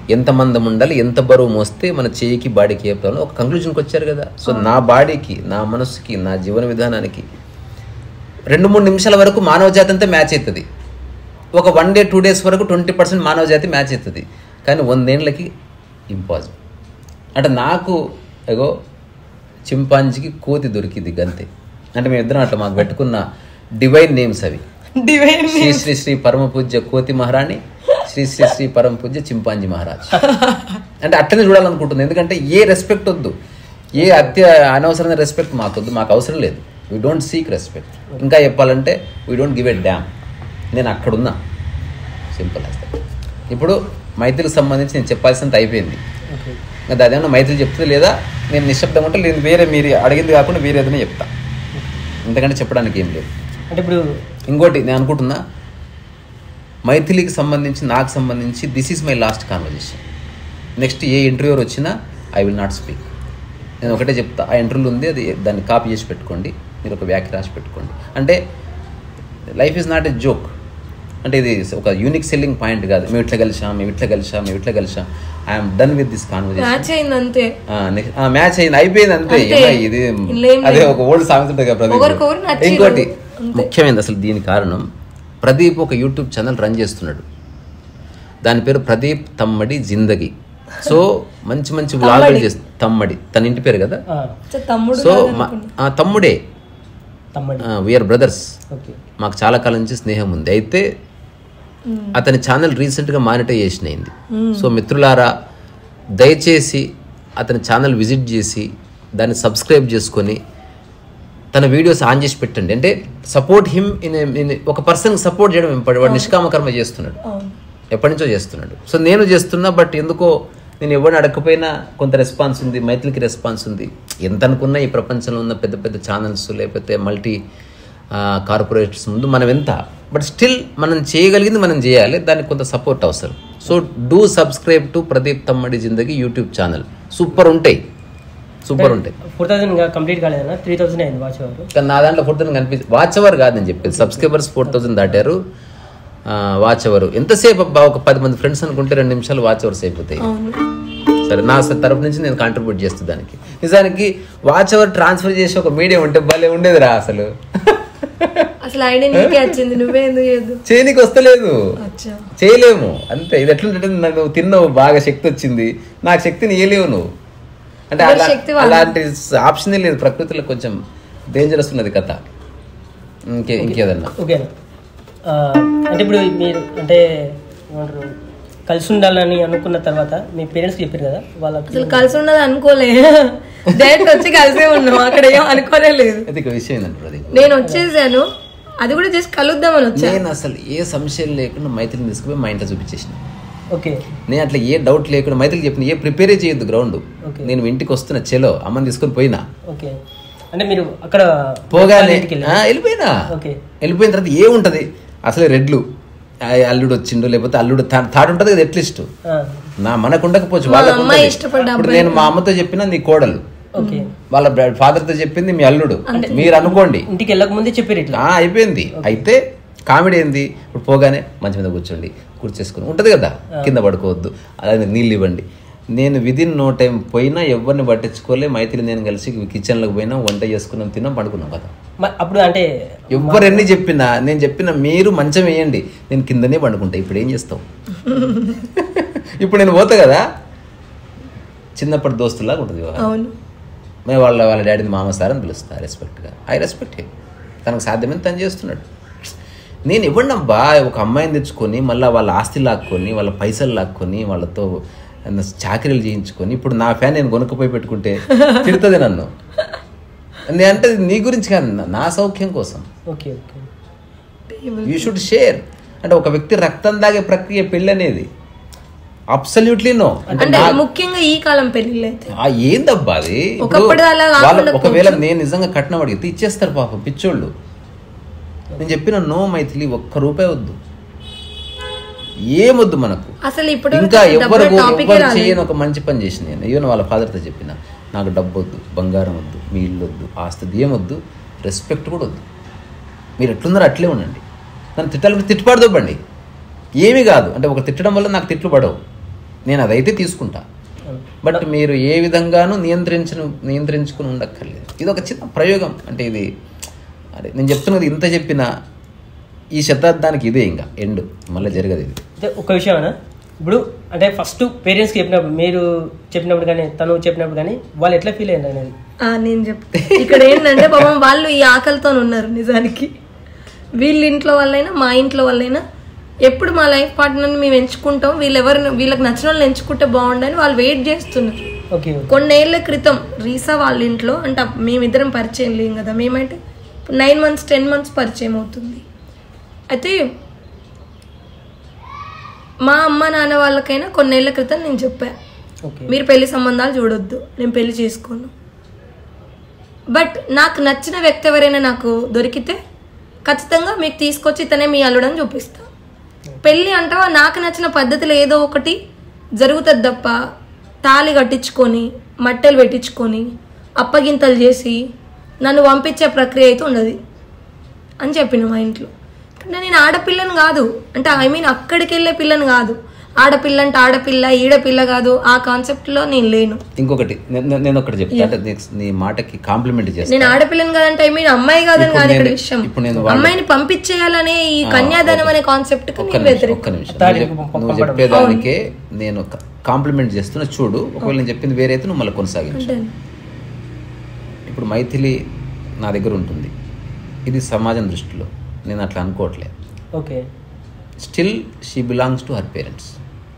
ఎంత మందం ఉండాలి, ఎంత బరువు మోస్తే మన చేయికి బాడీకి ఏ ప్రాబ్లం, ఒక కంక్లూజన్కి వచ్చారు కదా. సో నా బాడీకి, నా మనసుకి, నా జీవన విధానానికి రెండు మూడు నిమిషాల వరకు మానవ జాతి అంతా మ్యాచ్ అవుతుంది. ఒక వన్ డే టూ డేస్ వరకు ట్వంటీ పర్సెంట్ మానవ జాతి మ్యాచ్ అవుతుంది. కానీ వందేళ్ళకి ఇంపాసిబుల్. అంటే నాకు ఏగో చింపాంజీకి కోతి దొరికింది గంతే. అంటే మేము ఇద్దరం అట్లా మాకు పెట్టుకున్న డివైన్ నేమ్స్ అవి. శ్రీ శ్రీ శ్రీ పరమ పూజ్య కోతి మహారాణి, శ్రీ శ్రీ శ్రీ పరమ పూజ్య చింపాంజీ మహారాజ్. అంటే అట్లనే చూడాలనుకుంటుంది. ఎందుకంటే ఏ రెస్పెక్ట్ వద్దు, ఏ అత్య అనవసరమైన రెస్పెక్ట్ మాకు వద్దు, మాకు అవసరం లేదు. We don't seek respect. ఇంకా చెప్పాలంటే we don't give a damn. నేను అక్కడున్నా, సింపుల్ అస్తే. ఇప్పుడు మైత్రికి సంబంధించి నేను చెప్పాల్సినంత అయిపోయింది. ఇంకా అదేమన్నా మైత్రి చెప్తుంది, లేదా నేను నిశ్శబ్దం ఉంటే నేను వేరే మీరు అడిగింది కాకుండా వేరే ఏదైనా చెప్తా. ఎందుకంటే చెప్పడానికి ఏం లేదు. అంటే ఇప్పుడు ఇంకోటి నేను అనుకుంటున్నా, మైథిలికి సంబంధించి నాకు సంబంధించి this is my last conversation. Next ఏ ఇంటర్వ్యూర్ వచ్చినా ఐ విల్ నాట్ స్పీక్. నేను ఒకటే చెప్తా, ఆ ఇంటర్వ్యూలో ఉంది, అది దాన్ని కాపీ చేసి పెట్టుకోండి, మీరు ఒక వ్యాఖ్య రాసి పెట్టుకోండి. అంటే life is not a joke. అంటే ఇది ఒక యూనిక్ సెల్లింగ్ పాయింట్ కాదు. మేము ఇట్లా కలిసాం, మేము ఇట్లా కలిసాం, మేము ఇట్లా కలిసాం. I'm done with this conversation. Match అయింది, అయిపోయింది అంతే. ఇది అదే ఒక ఓల్డ్ సామెత ఉంటుంది కదా ప్రదీప్. ఇంకోటి ముఖ్యమైనది అసలు దీని కారణం, ప్రదీప్ ఒక యూట్యూబ్ ఛానల్ రన్ చేస్తున్నాడు. దాని పేరు ప్రదీప్ తమ్మడి జిందగీ. సో మంచి మంచి వ్లాగులు చేస్తుంది. తమ్మడి తన ఇంటి పేరు కదా. సో తమ్ముడే, వీఆర్ బ్రదర్స్. మాకు చాలా కాలం నుంచి స్నేహం ఉంది. అయితే అతని ఛానల్ రీసెంట్గా మానిటైజేషన్ అయింది. సో మిత్రులారా, దయచేసి అతని ఛానల్ విజిట్ చేసి దాన్ని సబ్స్క్రైబ్ చేసుకొని తన వీడియోస్ ఆన్ చేసి పెట్టండి. అంటే సపోర్ట్ హిమ్ ఇన్ ఒక పర్సన్ సపోర్ట్ చేయడం ఇంపార్టెంట్. వాడు నిష్కామకర్మ చేస్తున్నాడు, ఎప్పటి నుంచో చేస్తున్నాడు. సో నేను చేస్తున్నా, బట్ ఎందుకో నేను ఎవరిని అడగకపోయినా కొంత రెస్పాన్స్ ఉంది. మైథిలికి రెస్పాన్స్ ఉంది. ఎంత అనుకున్నా ఈ ప్రపంచంలో ఉన్న పెద్ద పెద్ద ఛానల్స్ లేకపోతే మల్టీ కార్పొరేట్స్ ముందు మనం ఎంత, బట్ స్టిల్ మనం చేయగలిగింది మనం చేయాలి. దానికి కొంత సపోర్ట్ అవసరం. So do subscribe to Pradeep Thammadi Zindagi YouTube channel. Super ఉంటాయి, సూపర్ ఉంటాయి. ఫోర్ థౌసండ్ కంప్లీట్ కాలేదన్నా, త్రీ థౌసండ్ అయింది వాచ్ అవర్. కానీ నా దాంట్లో ఫోర్ థౌసండ్ కనిపించింది. వాచ్ అవర్ కాదు నేను చెప్పేది, సబ్స్క్రైబర్స్ ఫోర్ థౌసండ్ దాటారు. వాచ్ అవర్ ఎంతసేపు అబ్బా, ఒక పది మంది ఫ్రెండ్స్ అనుకుంటే రెండు నిమిషాలు వాచ్ అవర్స్ అయిపోతాయి. సరే, నా తరపు నుంచి నేను కాంట్రిబ్యూట్ చేస్తాను దానికి. నిజానికి వాచ్ అవర్ ట్రాన్స్ఫర్ చేసి ఒక మీడియం ఉంటే భలే ఉండేది రా. అసలు అసలు ఐడియా నీకే వచ్చింది, నువ్వే ఎందుకు చేయదు? చేయనీకి వస్తలేదు, చేయలేము అంతే. ఇది ఎట్లుంటే నువ్వు తిన్నావు, బాగా శక్తి వచ్చింది, నాకు శక్తిని ఇయ్యలేవు నువ్వు. అంటే అలాంటి ఆప్షనే లేదు ప్రకృతిలో. కొంచెం డేంజరస్ ఉన్నది కథ. ఇంకే ఇంకేదన్నా ఓకేనా? అంటే ఇప్పుడు మీరు అంటే ఏమంటారు, కలిసి ఉండాలని అనుకున్న తర్వాత మీ పేరెంట్స్ చెప్పారు కదా, వాళ్ళకి అసలు కలిసి ఉన్నది అనుకోలే, డైరెక్ట్ వచ్చి కలిసే ఉన్నాం. అక్కడ ఏం అనుకోలేదు. విషయం నేను వచ్చేసాను, అది కూడా జస్ట్ కలుద్దామని వచ్చాను. నేను అసలు ఏ సంశయం లేకుండా మైత్రిని తీసుకుపోయి మా ఇంట్లో చూపించేసిన. ఓకే, నేను అట్లా ఏ డౌట్ లేకుండా మైత్రికి చెప్పిన, ఏ ప్రిపేరే చేయొద్దు గ్రౌండ్. నేను ఇంటికి వస్తున్నా, చెలో అమ్మని తీసుకొని పోయినా. ఓకే, అంటే మీరు అక్కడ పోగానే వెళ్ళిపోయినా. వెళ్ళిపోయిన తర్వాత ఏముంటది అసలు, రెడ్లు అల్లుడు వచ్చిండు, లేకపోతే అల్లుడు థాట్ ఉంటుంది కదా అట్లీస్ట్. నా మనకు ఉండకపోవచ్చు, వాళ్ళకు. నేను మా అమ్మతో చెప్పిన నీ కోడలు, వాళ్ళ ఫాదర్ తో చెప్పింది మీ అల్లుడు, మీరు అనుకోండి. ఇంటికి వెళ్ళక ముందే చెప్పారు ఇట్లా అయిపోయింది. అయితే కామెడీ ఏంది, ఇప్పుడు పోగానే మంచి మీద కూర్చోండి, కూర్చేసుకుని ఉంటుంది కదా, కింద పడుకోవద్దు, అలాగే నీళ్ళు ఇవ్వండి. నేను విదిన్ నో టైం పోయినా ఎవరిని పట్టించుకోలే. మైత్రి నేను కలిసి కిచెన్లోకి పోయినా, వంట చేసుకున్నాం, తిన్నాం, పడుకున్నాం కదా. అప్పుడు అంటే ఎవరు ఎన్ని చెప్పినా నేను చెప్పిన మీరు మంచం వేయండి, నేను కిందనే పండుకుంటా. ఇప్పుడు ఏం చేస్తావు? ఇప్పుడు నేను పోతా కదా, చిన్నప్పటి దోస్తులాగా ఉంటుంది. మేము వాళ్ళ వాళ్ళ డాడీని మామ సార్ అని పిలుస్తా రెస్పెక్ట్గా. I respect him. తనకు సాధ్యమైన తను చేస్తున్నాడు. నేను ఇవ్వండబ్బా, ఒక అమ్మాయిని తెచ్చుకొని మళ్ళీ వాళ్ళ ఆస్తి లాక్కొని, వాళ్ళ పైసలు లాక్కొని, వాళ్ళతో చాకరీలు చేయించుకొని, ఇప్పుడు నా ఫ్యాన్ నేను కొనుక్కపోయి పెట్టుకుంటే తిడుతుంది నన్ను. నేను అంటే నీ గురించి కాదు, నా సౌఖ్యం కోసం. Okay okay, you should share. అంటే ఒక వ్యక్తి రక్తం దాగే ప్రక్రియ పెళ్ళి అనేది అబ్సల్యూట్లీ నో. అంటే ముఖ్యంగా ఈ కాలం పెళ్లి ఏందబ్బా అది. ఒకవేళ నేను నిజంగా కట్నం అడిగితే ఇచ్చేస్తారు పాపం పిచ్చోళ్ళు. నేను చెప్పిన నో మైథిలి, ఒక్క రూపాయి వద్దు, ఏమొద్దు మనకు. అసలు ఇప్పుడు ఇంకా ఎవరు ఎవరు చేయని ఒక మంచి పని చేసిన నేను. ఈవెన్ వాళ్ళ ఫాదర్తో చెప్పిన, నాకు డబ్బు వద్దు, బంగారం వద్దు, మీ ఇల్లు వద్దు, ఆస్తి ఏమొద్దు, రెస్పెక్ట్ కూడా వద్దు. మీరు ఎట్లున్నారో అట్లే ఉండండి. నన్ను తిట్టాలి, తిట్టుపాటు దొబ్బండి, ఏమీ కాదు. అంటే ఒక తిట్టడం వల్ల నాకు తిట్లు పడవు. నేను అదైతే తీసుకుంటా. బట్ మీరు ఏ విధంగానూ నియంత్రించను నియంత్రించుకుని ఉండక్కర్లేదు. ఇది ఒక చిన్న ప్రయోగం. అంటే ఇది అదే నేను చెప్తున్నది, ఇంత చెప్పిన ఈ శతాబ్దానికి ఇదే ఇంకా ఎండ్, మళ్ళీ జరగదు ఇది. అంటే ఒక విషయం అన్న, ఇప్పుడు అంటే ఫస్ట్ పేరెంట్స్కి చెప్పినప్పుడు, మీరు చెప్పినప్పుడు కానీ తను చెప్పినప్పుడు కానీ వాళ్ళు ఎట్లా ఫీల్ అయ్యారు అనేది నేను చెప్తే ఇక్కడ ఏంటంటే పాపం వాళ్ళు ఈ ఆకలితో ఉన్నారు. నిజానికి వీళ్ళ ఇంట్లో వాళ్ళైనా మా ఇంట్లో వాళ్ళైనా ఎప్పుడు మా లైఫ్ పార్ట్నర్ని మేము ఎంచుకుంటాం, వీళ్ళు ఎవరు వీళ్ళకి నచ్చిన వాళ్ళని ఎంచుకుంటే బాగుండని వాళ్ళు వెయిట్ చేస్తున్నారు. కొన్నేళ్ల క్రితం రీసా వాళ్ళ ఇంట్లో, అంటే మేమిద్దరం పరిచయం లేం కదా, మేమైతే నైన్ మంత్స్ టెన్ మంత్స్ పరిచయం అవుతుంది. అయితే మా అమ్మ నాన్న వాళ్ళకైనా కొన్నేళ్ల క్రితం నేను చెప్పా, మీరు పెళ్లి సంబంధాలు చూడొద్దు, నేను పెళ్లి చేసుకోను. బట్ నాకు నచ్చిన వ్యక్తి ఎవరైనా నాకు దొరికితే ఖచ్చితంగా మీకు తీసుకొచ్చి ఇతనే మీ అల్లుడని చూపిస్తా. పెళ్ళి అంటావా నాకు నచ్చిన పద్ధతిలో ఏదో ఒకటి జరుగుతుంది తప్ప తాళి కట్టించుకొని మట్టెలు పెట్టించుకొని అప్పగింతలు చేసి నన్ను పంపించే ప్రక్రియ అయితే ఉండదు అని చెప్పిన మా ఇంట్లో. అంటే నేను ఆడపిల్లని కాదు, అంటే ఐ మీన్ అక్కడికి వెళ్ళే పిల్లని కాదు, ఆడపిల్ల అంటే ఆడపిల్ల ఈడపిల్ల కాదు, ఆ కాన్సెప్ట్ లో నేను లేను. ఇంకొకటి నేను ఒకటి చెప్తా, నీ మాటకి కాంప్లిమెంట్ చేస్తాను. నేను ఆడపిల్లని కాదంటే ఐ మీన్ అమ్మాయి కాదని కాదు ఇక్కడ విషయం, అమ్మాయిని పంపించేయాలనే ఈ కన్యాదానం అనే కాన్సెప్ట్ కి నేను వ్యతిరేకం. నువ్వు చెప్పేదానికే నేను కాంప్లిమెంట్ చేస్తున్నా చూడు. ఒకవేళ నేను చెప్పింది వేరే అయితే నువ్వు మళ్ళీ కొనసాగించు. ఇప్పుడు మైథిలి నా దగ్గర ఉంటుంది, ఇది సమాజం దృష్టిలో నేను అట్లా అనుకోవట్లేదు. Okay, still she belongs to her parents.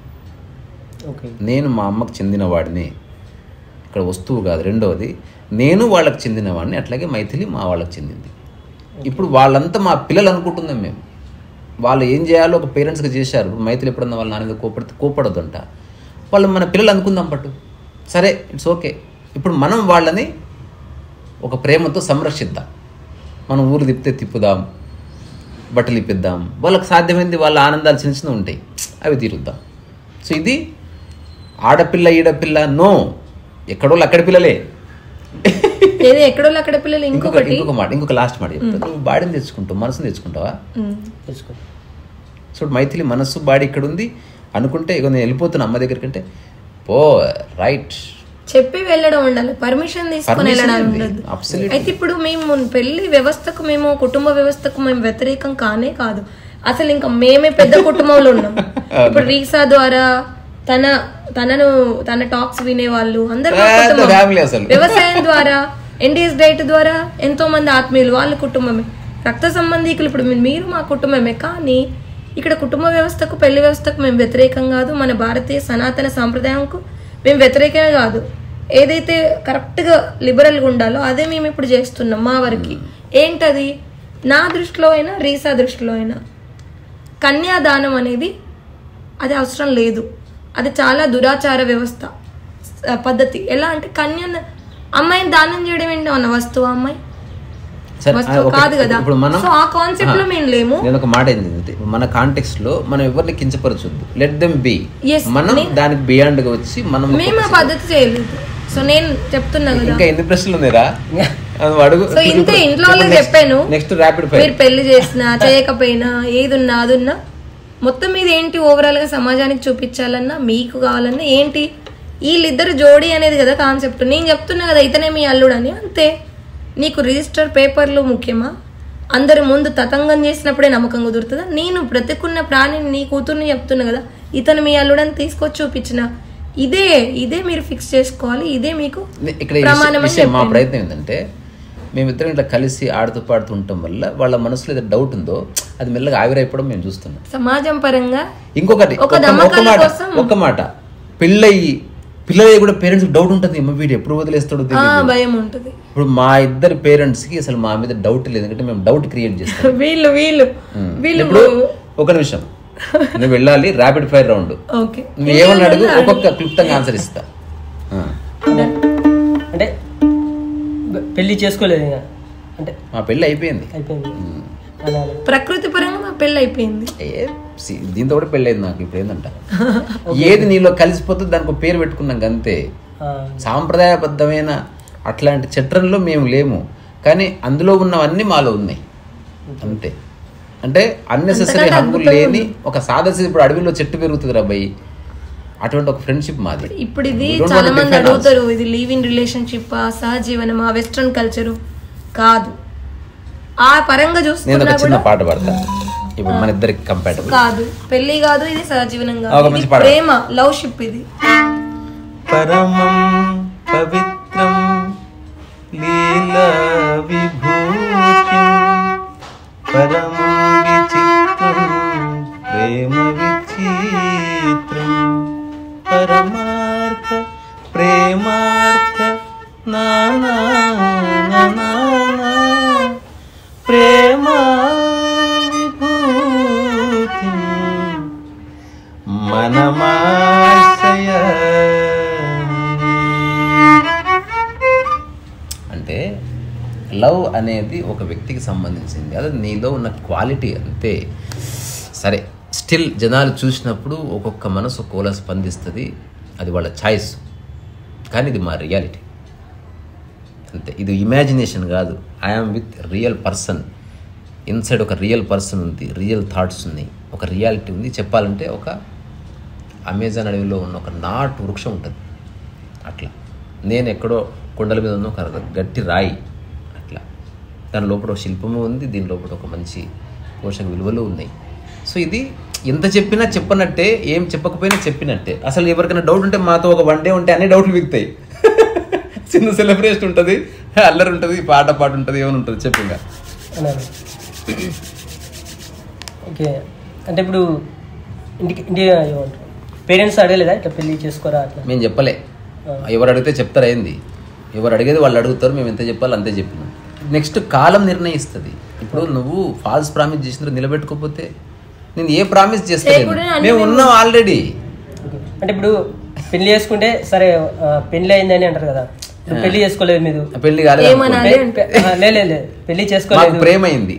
నేను మా అమ్మకు చెందిన వాడిని, ఇక్కడ వస్తువు కాదు. రెండవది, నేను వాళ్ళకి చెందిన వాడిని, అట్లాగే మైథిలి మా వాళ్ళకి చెందింది. ఇప్పుడు వాళ్ళంతా మా పిల్లలు అనుకుంటున్నాం మేము. వాళ్ళు ఏం చేయాలో ఒక పేరెంట్స్కి చేశారు. మైథిలి ఎప్పుడన్నా వాళ్ళ నాన్న కోపడితే కోపడదంట, వాళ్ళు మన పిల్లలు అనుకుందాం పట్టు, సరే ఇట్స్ ఓకే. ఇప్పుడు మనం వాళ్ళని ఒక ప్రేమతో సంరక్షిద్దాం. మనం ఊరు తిప్పితే తిప్పుదాం, బట్టలు ఇప్పిద్దాం, వాళ్ళకి సాధ్యమైంది వాళ్ళ ఆనందాలు చిన్న చిన్న ఉంటాయి, అవి తీరుద్దాం. సో ఇది ఆడపిల్ల ఈడపిల్ల నో, ఎక్కడోళ్ళు అక్కడ పిల్లలే. ఎక్కడోళ్ళు అక్కడ పిల్లలు. ఇంకొకటి ఇంకొక మాట ఇంకొక లాస్ట్ మాట చెప్తా. నువ్వు బాడీని తెచ్చుకుంటావు, మనసుని తెచ్చుకుంటావా? తెచ్చుకో. సో మైథిలి మనస్సు బాడీ ఇక్కడ ఉంది అనుకుంటే, ఇక నేను వెళ్ళిపోతున్నా అమ్మ దగ్గరికి అంటే పో, రైట్ చెప్పి వెళ్ళడం ఉండాలి, పర్మిషన్ తీసుకొని వెళ్ళడం ఉండదు. అయితే ఇప్పుడు మేము పెళ్లి వ్యవస్థకు, మేము కుటుంబ వ్యవస్థకు మేము వ్యతిరేకం కానే కాదు. అసలు ఇంకా మేమే పెద్ద కుటుంబంలో ఉన్నాం. ఇప్పుడు రీసా ద్వారా తన తనను తన టాక్స్ వినేవాళ్ళు అందరూ వ్యవసాయం ద్వారా, ఎన్డీఎస్ డైట్ ద్వారా ఎంతో మంది ఆత్మీయులు వాళ్ళ కుటుంబమే, రక్త సంబంధీకులు. ఇప్పుడు మీరు మా కుటుంబమే. కానీ ఇక్కడ కుటుంబ వ్యవస్థకు పెళ్లి వ్యవస్థకు మేము వ్యతిరేకం కాదు, మన భారతీయ సనాతన సాంప్రదాయంకు మేము వ్యతిరేకమే కాదు. ఏదైతే కరెక్ట్గా లిబరల్గా ఉండాలో అదే మేము ఇప్పుడు చేస్తున్నాం మా వరకు. ఏంటది? నా దృష్టిలో అయినా రీసా దృష్టిలో అయినా కన్యాదానం అనేది అది అవసరం లేదు. అది చాలా దురాచార వ్యవస్థ పద్ధతి. ఎలా అంటే కన్య అమ్మాయిని దానం చేయడం ఏంటి, అన్న వస్తువు అమ్మాయి వస్తువు కాదు కదా. సో ఆ కాన్సెప్ట్ లో మేము లేము. నేను ఒక మాట ఏంటంటే, మన కాంటెక్స్ట్ లో మనం ఎవరిని కించపరచొద్దు, లెట్ దెమ్ బి. మనం దానికి బియాండ్ గా వచ్చి మనం మేము ఆ పద్ధతి చేయలేదు. సో నేను చెప్తున్నా కదా, ఇంకా ఎన్ని ప్రశ్నలు ఉన్నారా అడుగు. సో ఇంతే, ఇంట్లో వాళ్ళకి చెప్పాను, నెక్స్ట్ ర్యాపిడ్ ఫైర్, మీరు పెళ్లి చేసినా చేయకపోయినా ఏదున్నా అదున్నా మొత్తం మీద ఏంటి ఓవరాల్ గా సమాజానికి చూపించాలన్నా మీకు కావాలన్నా ఏంటి, వీళ్ళిద్దరు జోడీ అనేది కదా కాన్సెప్ట్. నేను చెప్తున్నా కదా ఇతనే మీ అల్లుడని, అంతే. నీకు రిజిస్టర్ పేపర్లు ముఖ్యమా? అందరి ముందు తతంగం చేసినప్పుడే నమ్మకం కుదురుతుందా? నేను బ్రతికున్న ప్రాణిని నీ కూతుర్ని చెప్తున్నా కదా, ఇతను మీ అల్లుడని తీసుకొచ్చి చూపించిన, ఇదే ఇదే మీరు ఫిక్స్ చేసుకోవాలి, ఇదే మీకు ఇక్కడ మా ప్రయత్నం ఏంటంటే, మేమిద్దరం ఇట్లా కలిసి ఆడుతూ పాడుతూ ఉండటం వల్ల వాళ్ళ మనసులో ఏదో డౌట్ ఉందో అది మెల్లగా ఆవిరైపోవడం మేము చూస్తున్నాం సమాజం పరంగా. ఇంకొకటి ఒక్క మాట, పెళ్ళయి పిల్లలకి కూడా పేరెంట్స్ డౌట్ ఉంటుంది, వీడు ఎప్పుడు వదిలేస్తాడో భయం ఉంటుంది. ఇప్పుడు మా ఇద్దరు పేరెంట్స్ కి అసలు మా మీద డౌట్ లేదు, ఎందుకంటే మేము డౌట్ క్రియేట్ చేస్తాం. వీళ్ళు వీళ్ళు వీళ్ళు ఒక నిమిషం, నువ్వు వెళ్ళాలి ర్యాపిడ్ ఫైర్ రౌండ్, నువ్వు ఏమని అడుగు, ఒక్కొక్క క్లుప్తంగా ఆన్సర్ ఇస్తా. అంటే పెళ్లి చేసుకోలేదు అంటే మా పెళ్లి అయిపోయింది, ప్రకృతి పరంగా మా పెళ్లి అయిపోయింది. దీంతో కూడా పెళ్ళి అయింది నాకు. ఇప్పుడు ఏంటంట, ఏది నీలో కలిసిపోతుంది దానికి ఒక పేరు పెట్టుకున్నాం అంతే. సాంప్రదాయబద్ధమైన అట్లాంటి చట్రంలో మేము లేము, కానీ అందులో ఉన్నవన్నీ మాలో ఉన్నాయి అంతే. అంటే అన్నెసెసరీ హంగులు లేని ఒక సాదసి. ఇప్పుడు అడవిలో చెట్టు పెరుగుతుంది రాబాయి, అటువంటి ఒక ఫ్రెండ్షిప్ మాది. ఇప్పుడు ఇది చాలా మంది అడుగుతారు, ఇది లివ్ ఇన్ రిలేషన్షిప్ సహజీవనమా వెస్ట్రన్ కల్చరు కాదు. ఆ పరంగా చూసుకున్నా నేను ఒక చిన్న పాట పాడతా ఇప్పుడు మన ఇద్దరికి కంపాటబుల్ కాదు. పెళ్లి కాదు, ఇది సహజీవనం కాదు, ఇది ప్రేమ లవ్ షిప్. ఇది పరమం పవిత్రం లీలా విభూతి పరమం విచిత్రం ప్రేమ విచిత్రం పరమార్థ ప్రేమార్థ నానా ప్రేమ విభూతి మనమాశయ. అంటే లవ్ అనేది ఒక వ్యక్తికి సంబంధించింది, అది నీలో ఉన్న క్వాలిటీ అంతే. సరే స్టిల్ జనాలు చూసినప్పుడు ఒక్కొక్క మనసు ఒక్కోలా స్పందిస్తుంది, అది వాళ్ళ ఛాయిస్. కానీ ఇది మా రియాలిటీ అంతే. ఇది ఇమాజినేషన్ కాదు. I'm with real person. Inside ఒక రియల్ పర్సన్ ఉంది, రియల్ థాట్స్ ఉన్నాయి, ఒక రియాలిటీ ఉంది. చెప్పాలంటే ఒక అమెజాన్ అడవిలో ఉన్న ఒక నాటు వృక్షం ఉంటుంది అట్లా. నేను ఎక్కడో కొండల మీద ఉన్న ఒక గట్టి రాయి అట్లా. దాని లోపల ఒక శిల్పము ఉంది, దీని లోపల ఒక మంచి పోషక విలువలు ఉన్నాయి. సో ఇది ఎంత చెప్పినా చెప్పనట్టే, ఏం చెప్పకపోయినా చెప్పినట్టే. అసలు ఎవరికైనా డౌట్ ఉంటే మాతో ఒక వన్ డే ఉంటే అన్ని డౌట్లు మిగుతాయి. చిన్న సెలబ్రేషన్ ఉంటుంది, అల్లరి ఉంటుంది, పాట పాట ఉంటుంది, ఏమైనా ఉంటుంది చెప్పింగా. ఓకే, అంటే ఇప్పుడు ఇంటికి ఇంటి పేరెంట్స్ అడగలేదా ఇట్లా పెళ్లి చేసుకోరా అట్లా? మేము చెప్పలే. ఎవరు అడిగితే చెప్తారు ఏంది, ఎవరు అడిగేది వాళ్ళు అడుగుతారు, మేము ఎంత చెప్పాలి అంతే చెప్పినాం. నెక్స్ట్ కాలం నిర్ణయిస్తుంది. ఇప్పుడు నువ్వు ఫాల్స్ ప్రామిస్ చేసిన నిలబెట్టుకోకపోతే నేను ఏ ప్రామిస్ చేస్తాను, మేము ఉన్నాం ఆల్రెడీ. అంటే ఇప్పుడు పెళ్లి చేసుకుంటే సరే పెళ్లి అయిందని అంటారు కదా, పెళ్లి చేసుకోలేదు మీరు, పెళ్లి కాలేదు, పెళ్లి చేసుకోలేదు, ప్రేమ అయింది,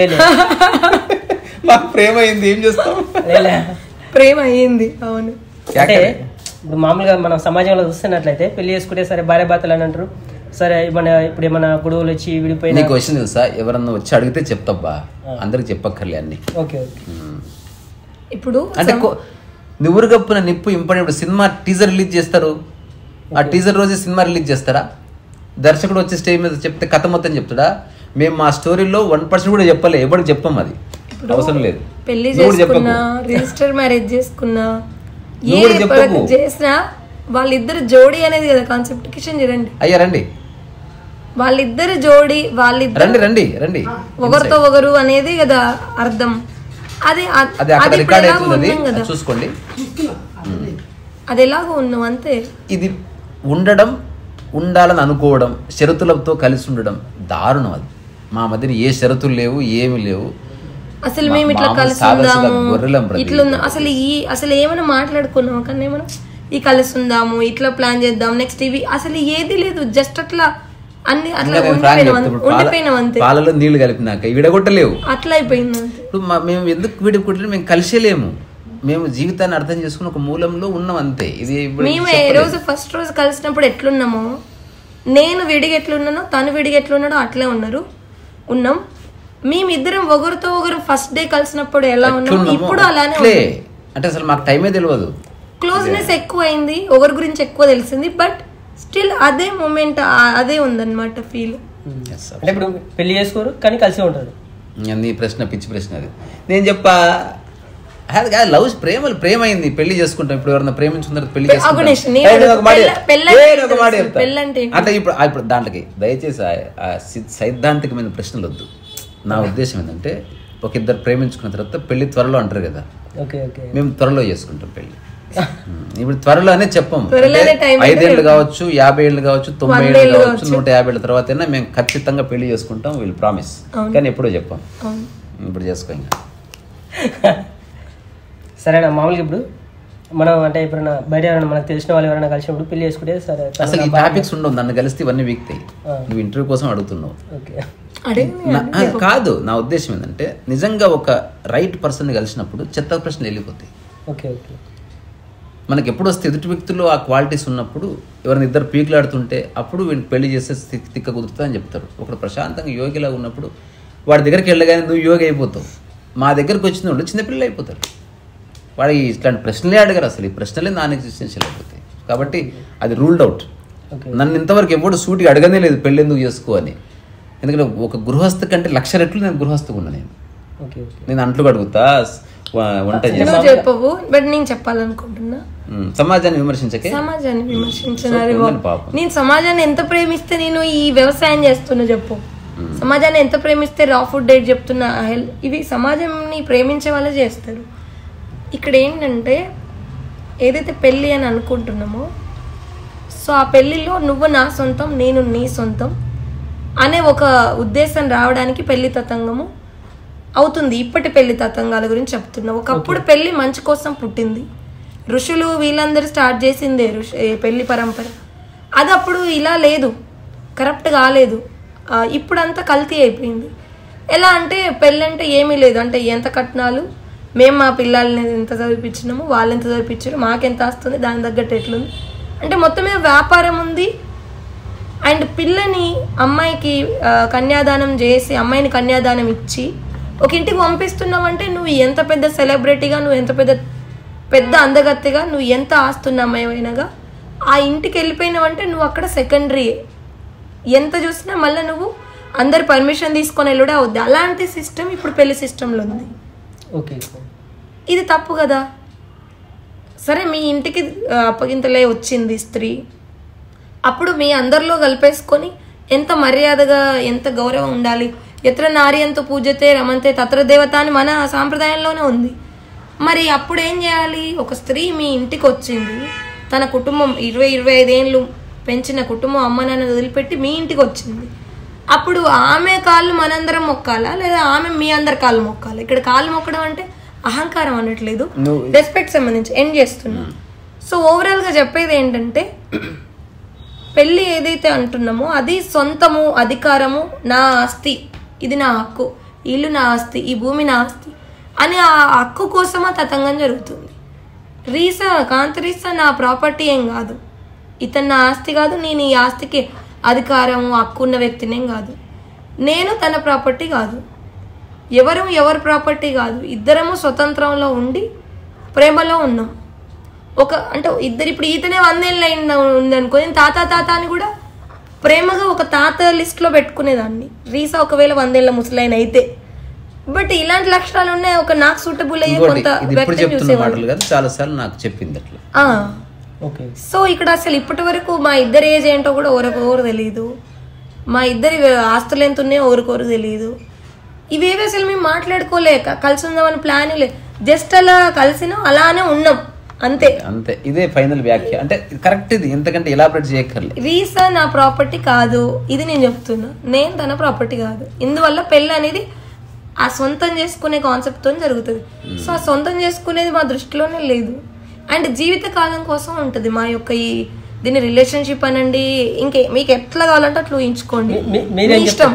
మాకు ప్రేమ అయింది, ఏం చేస్తాం, ప్రేమ అయింది. అవును, అంటే ఇప్పుడు మామూలుగా మనం సమాజంలో చూస్తున్నట్లయితే పెళ్లి చేసుకుంటే సరే భార్య భర్తలు అని అంటారు. సరే మన ఇప్పుడు ఏమన్నా గొడవలు వచ్చి విడిపోయిన నీకు క్వశ్చన్ తెలుసా, ఎవరన్నా వచ్చి అడిగితే చెప్తాబ్బా, అందరికి చెప్పక్కర్లే అన్ని. Okay okay. ఇప్పుడు అంటే నువ్వురు కప్పున నిప్పు ఇంపార్టెంట్. ఇప్పుడు సినిమా టీజర్ రిలీజ్ చేస్తారు, ఆ టీజర్ రోజే సినిమా రిలీజ్ చేస్తారా? దర్శకుడు వచ్చి స్టేజ్ మీద చెప్తే కథ మొత్తం చెప్తాడా? మేము మా స్టోరీలో వన్ పర్సెంట్ కూడా చెప్పలే, ఎవరికి చెప్పాం, అది అవసరం లేదు. పెళ్లి చేసుకున్నా, రిజిస్టర్ మ్యారేజ్ చేసుకున్నా, ఏ చేసినా వాళ్ళిద్దరు జోడీ అనేది కదా కాన్సెప్ట్. కిషన్ రండి, అయ్యా రండి, వాళ్ళిద్దరు జోడీ, వాళ్ళిద్దరు రండి రండి రండి ఒకరితో ఒకరు అనేది కదా అర్థం. అది చూసుకోండి, అది ఎలాగో ఉన్నాం అంతే. ఇది ఉండడం, ఉండాలని అనుకోవడం, షరతులతో కలిసి ఉండడం దారుణం. అది మా మధ్యన ఏ షరతులు లేవు, ఏమి లేవు. అసలు మేము ఇట్లా కలిసి ఉందాము, ఇట్లా అసలు ఈ అసలు ఏమైనా మాట్లాడుకున్నాము, కానీ ఏమైనా ఈ కలిసి ఉందాము, ఇట్లా ప్లాన్ చేద్దాం నెక్స్ట్ ఇవి అసలు ఏది లేదు. జస్ట్ అట్లా అన్ని అట్లా ఉండిపోయినాం అంతే. పాలలో నీళ్లు కలిపినాక విడగొట్టలేవు, అట్లా అయిపోయింది. ఇప్పుడు మేము ఎందుకు విడగొట్టలేము, మేము కలిసేలేము. మేము జీవితాన్ని అర్థం చేసుకుని ఒక మూలంలో ఉన్నాం అంతే. ఇది మేము ఏ రోజు ఫస్ట్ రోజు కలిసినప్పుడు ఎట్లున్నామో, నేను విడిగా ఎట్లున్నానో తను విడిగా ఎట్లున్నాడో అట్లే ఉన్నారు ఉన్నాం. మేమిద్దరం ఒకరితో ఒకరు ఫస్ట్ డే కలిసినప్పుడు ఎలా ఉన్నాం, ఇప్పుడు అలానే. అంటే అసలు మాకు టైమే తెలియదు, క్లోజ్నెస్ ఎక్కువ అయింది, ఒకరి గురించి ఎక్కువ తెలిసింది, బట్ స్టిల్ అదే మూమెంట్ అదే ఉందన్నమాట ఫీల్. అంటే ఇప్పుడు పెళ్లి చేసుకోరు కానీ కలిసి ఉంటారు. నీ ప్రశ్న పిచ్చి ప్రశ్న అది. నేను చెప్పా లవ్ ప్రేమ ప్రేమ అయింది, పెళ్లి చేసుకుంటాం. ఇప్పుడు ఎవరన్నా ప్రేమించుకున్న పెళ్లి అంటే ఇప్పుడు ఇప్పుడు దాంట్లోకి దయచేసి సైద్ధాంతికమైన ప్రశ్నలు వద్దు. నా ఉద్దేశం ఏంటంటే, ఒక ఇద్దరు ప్రేమించుకున్న తర్వాత పెళ్లి త్వరలో అంటారు కదా, మేము త్వరలో చేసుకుంటాం పెళ్లి. ఇప్పుడు త్వరలోనే చెప్పము, ఐదేళ్ళు కావచ్చు, యాభై ఏళ్ళు కావచ్చు, తొంభై ఏళ్ళు కావచ్చు, నూట యాభై ఏళ్ళ తర్వాత అయినా మేము ఖచ్చితంగా పెళ్లి చేసుకుంటాం, వీళ్ళు ప్రామిస్. కానీ ఎప్పుడూ చెప్పాం, ఇప్పుడు చేసుకో. ఇంకా సరేనా, మామూలుగా ఇప్పుడు మనం అంటే ఎప్పుడైనా బయట ఎవరైనా మనకు తెలిసిన వాళ్ళు ఎవరైనా కలిసినప్పుడు పెళ్లి చేసుకుంటే సరే అసలు ఈ టాపిక్స్ ఉండవు, నన్ను కలిస్తే ఇవన్నీ వీక్తాయి. నువ్వు ఇంటర్వ్యూ కోసం అడుగుతున్నావు కాదు. నా ఉద్దేశం ఏంటంటే, నిజంగా ఒక రైట్ పర్సన్ కలిసినప్పుడు చెత్త ప్రశ్నలు వెళ్ళిపోతాయి. Okay okay. మనకి ఎప్పుడు వస్తే ఎదుటి వ్యక్తుల్లో ఆ క్వాలిటీస్ ఉన్నప్పుడు, ఎవరైనా ఇద్దరు పీకులాడుతుంటే అప్పుడు వీళ్ళకి పెళ్లి చేస్తే తిక్క కుదురుతుంది అని చెప్తారు. ఒకడు ప్రశాంతంగా యోగిలా ఉన్నప్పుడు వాడి దగ్గరికి వెళ్ళగానే నువ్వు యోగి అయిపోతావు. మా దగ్గరకు వచ్చిన వాళ్ళు చిన్నపిల్లలు అయిపోతారు. వాడు ఇట్లాంటి ప్రశ్నలే అడగరు, అసలు ఈ ప్రశ్నలే నాన్ ఎగ్జిస్టెన్షియల్ అయిపోతాయి. కాబట్టి అది రూల్డ్ అవుట్. నన్ను ఇంతవరకు ఎవడు సూటిగా అడగనే లేదు పెళ్ళి ఎందుకు చేసుకో అని. ఎందుకంటే ఒక గృహస్థ కంటే లక్ష రెట్లు నేను గృహస్థగా ఉన్నా. నేను నేను అంట్లు కడుగుతా, వంట చెప్పవు, బట్ నేను చెప్పాలనుకుంటున్నా సమాజాన్ని విమర్శించకే. సమాజాన్ని విమర్శించినారు. నేను సమాజాన్ని ఎంత ప్రేమిస్తే నేను ఈ వ్యవసాయం చేస్తున్నా చెప్పు. సమాజాన్ని ఎంత ప్రేమిస్తే రా ఫుడ్ డైట్ చెప్తున్నా, హెల్త్, ఇవి సమాజంని ప్రేమించే వాళ్ళే చేస్తారు. ఇక్కడ ఏంటంటే ఏదైతే పెళ్ళి అని అనుకుంటున్నామో, సో ఆ పెళ్ళిలో నువ్వు నా సొంతం నేను నీ సొంతం అనే ఒక ఉద్దేశం రావడానికి పెళ్లి తతంగము అవుతుంది. ఇప్పటి పెళ్లి తతంగాల గురించి చెప్తున్నా. ఒకప్పుడు పెళ్లి మంచి కోసం పుట్టింది, ఋషులు వీళ్ళందరూ స్టార్ట్ చేసిందే ఋషి పెళ్లి పరంపర. అది అప్పుడు ఇలా లేదు, కరెక్ట్ కాలేదు. ఇప్పుడంతా కల్తీ అయిపోయింది. ఎలా అంటే పెళ్ళి అంటే ఏమీ లేదు, అంటే ఎంత కట్నాలు, మేము మా పిల్లల్ని ఎంత చదివిపించినాము, వాళ్ళు ఎంత చదివిపించారు, మాకెంత వస్తుంది, దాని తగ్గట్టు ఎట్లుంది అంటే మొత్తం మీద వ్యాపారం ఉంది. అండ్ పిల్లని అమ్మాయికి కన్యాదానం చేసి అమ్మాయిని కన్యాదానం ఇచ్చి ఒక ఇంటికి పంపిస్తున్నామంటే నువ్వు ఎంత పెద్ద సెలబ్రిటీగా, నువ్వు ఎంత పెద్ద పెద్ద అందగత్తెగా, నువ్వు ఎంత ఆస్తున్న అమ్మాయి అయినాగా ఆ ఇంటికి వెళ్ళిపోయినావంటే నువ్వు అక్కడ సెకండరీ. ఎంత చూసినా మళ్ళీ నువ్వు అందరి పర్మిషన్ తీసుకొని వెళ్ళడే అవుద్ది. అలాంటి సిస్టమ్ ఇప్పుడు పెళ్లి సిస్టంలో ఉంది. ఓకే, ఇది తప్పు కదా. సరే మీ ఇంటికి అప్పగింతలే వచ్చింది స్త్రీ, అప్పుడు మీ అందరిలో కలిపేసుకొని ఎంత మర్యాదగా ఎంత గౌరవం ఉండాలి. ఎత్ర నార్యంతో పూజతే రమంతే తత్ర దేవత అని మన సాంప్రదాయంలోనే ఉంది. మరి అప్పుడు ఏం చేయాలి? ఒక స్త్రీ మీ ఇంటికి వచ్చింది, తన కుటుంబం ఇరవై ఇరవై ఐదేళ్ళు పెంచిన కుటుంబం అమ్మ నాన్న వదిలిపెట్టి మీ ఇంటికి వచ్చింది. అప్పుడు ఆమె కాళ్ళు మనందరం మొక్కాలా లేదా ఆమె మీ అందరి కాళ్ళు మొక్కాలా? ఇక్కడ కాళ్ళు మొక్కడం అంటే అహంకారం అనట్లేదు, రెస్పెక్ట్ సంబంధించి ఎండ్ చేస్తున్నా. సో ఓవరాల్ గా చెప్పేది ఏంటంటే పెళ్ళి ఏదైతే అంటున్నామో అది సొంతము, అధికారము, నా ఆస్తి, ఇది నా హక్కు, ఇల్లు నా ఆస్తి, ఈ భూమి నా ఆస్తి అని ఆ హక్కు కోసం ఆ తతంగం జరుగుతుంది. రీసా కాంతరీసా నా ప్రాపర్టీ ఏం కాదు, ఇతను నా ఆస్తి కాదు, నేను ఈ ఆస్తికి అధికారం హక్కు ఉన్న వ్యక్తినేం కాదు, నేను తన ప్రాపర్టీ కాదు, ఎవరు ఎవరి ప్రాపర్టీ కాదు, ఇద్దరము స్వతంత్రంలో ఉండి ప్రేమలో ఉన్నాం. ఒక అంటే ఇద్దరు ఇప్పుడు ఈతనే వందేళ్ళు అయింది ఉందనుకో, నేను తాత తాత అని కూడా ప్రేమగా ఒక తాత లిస్ట్లో పెట్టుకునేదాన్ని. రీసా ఒకవేళ వందేళ్ల ముసలైన అయితే. బట్ ఇలాంటి లక్షణాలు ఉన్నాయి, ఒక నాకు సూటబుల్ అయ్యే కొంత చాలా సార్లు నాకు చెప్పింది అట్లా. సో ఇక్కడ అసలు ఇప్పటి వరకు మా ఇద్దరు ఏజ్ ఏంటో కూడా ఓరకొరు తెలియదు, మా ఇద్దరి ఆస్తులు ఎంత ఉన్నాయో ఓరకొరు తెలియదు. ఇవేవి అసలు మేము మాట్లాడుకోలేక కలిసి ఉందామని ప్లాన్ లేదు, జస్ట్ అలా కలిసినా అలానే ఉన్నాం అంతే అంతే. ఇదే ఫైనల్ వ్యాఖ్య, అంటే కరెక్ట్. ఇది ఎంతకంటే ఎలాబరేట్ చేయక్కర్లేదు. రీసా నా ప్రాపర్టీ కాదు, ఇది నేను చెప్తున్నా, నేను తన ప్రాపర్టీ కాదు. ఇందువల్ల పెళ్ళి అనేది ఆ సొంతం చేసుకునే కాన్సెప్ట్ తో జరుగుతుంది. సో ఆ సొంతం చేసుకునేది మా దృష్టిలోనే లేదు. అండ్ జీవిత కాలం కోసం ఉంటుంది మా యొక్క ఈ దీని రిలేషన్షిప్ అనండి, ఇంకే మీకు ఎట్లా కావాలంటే అట్లా ఊహించుకోండి, ఇష్టం.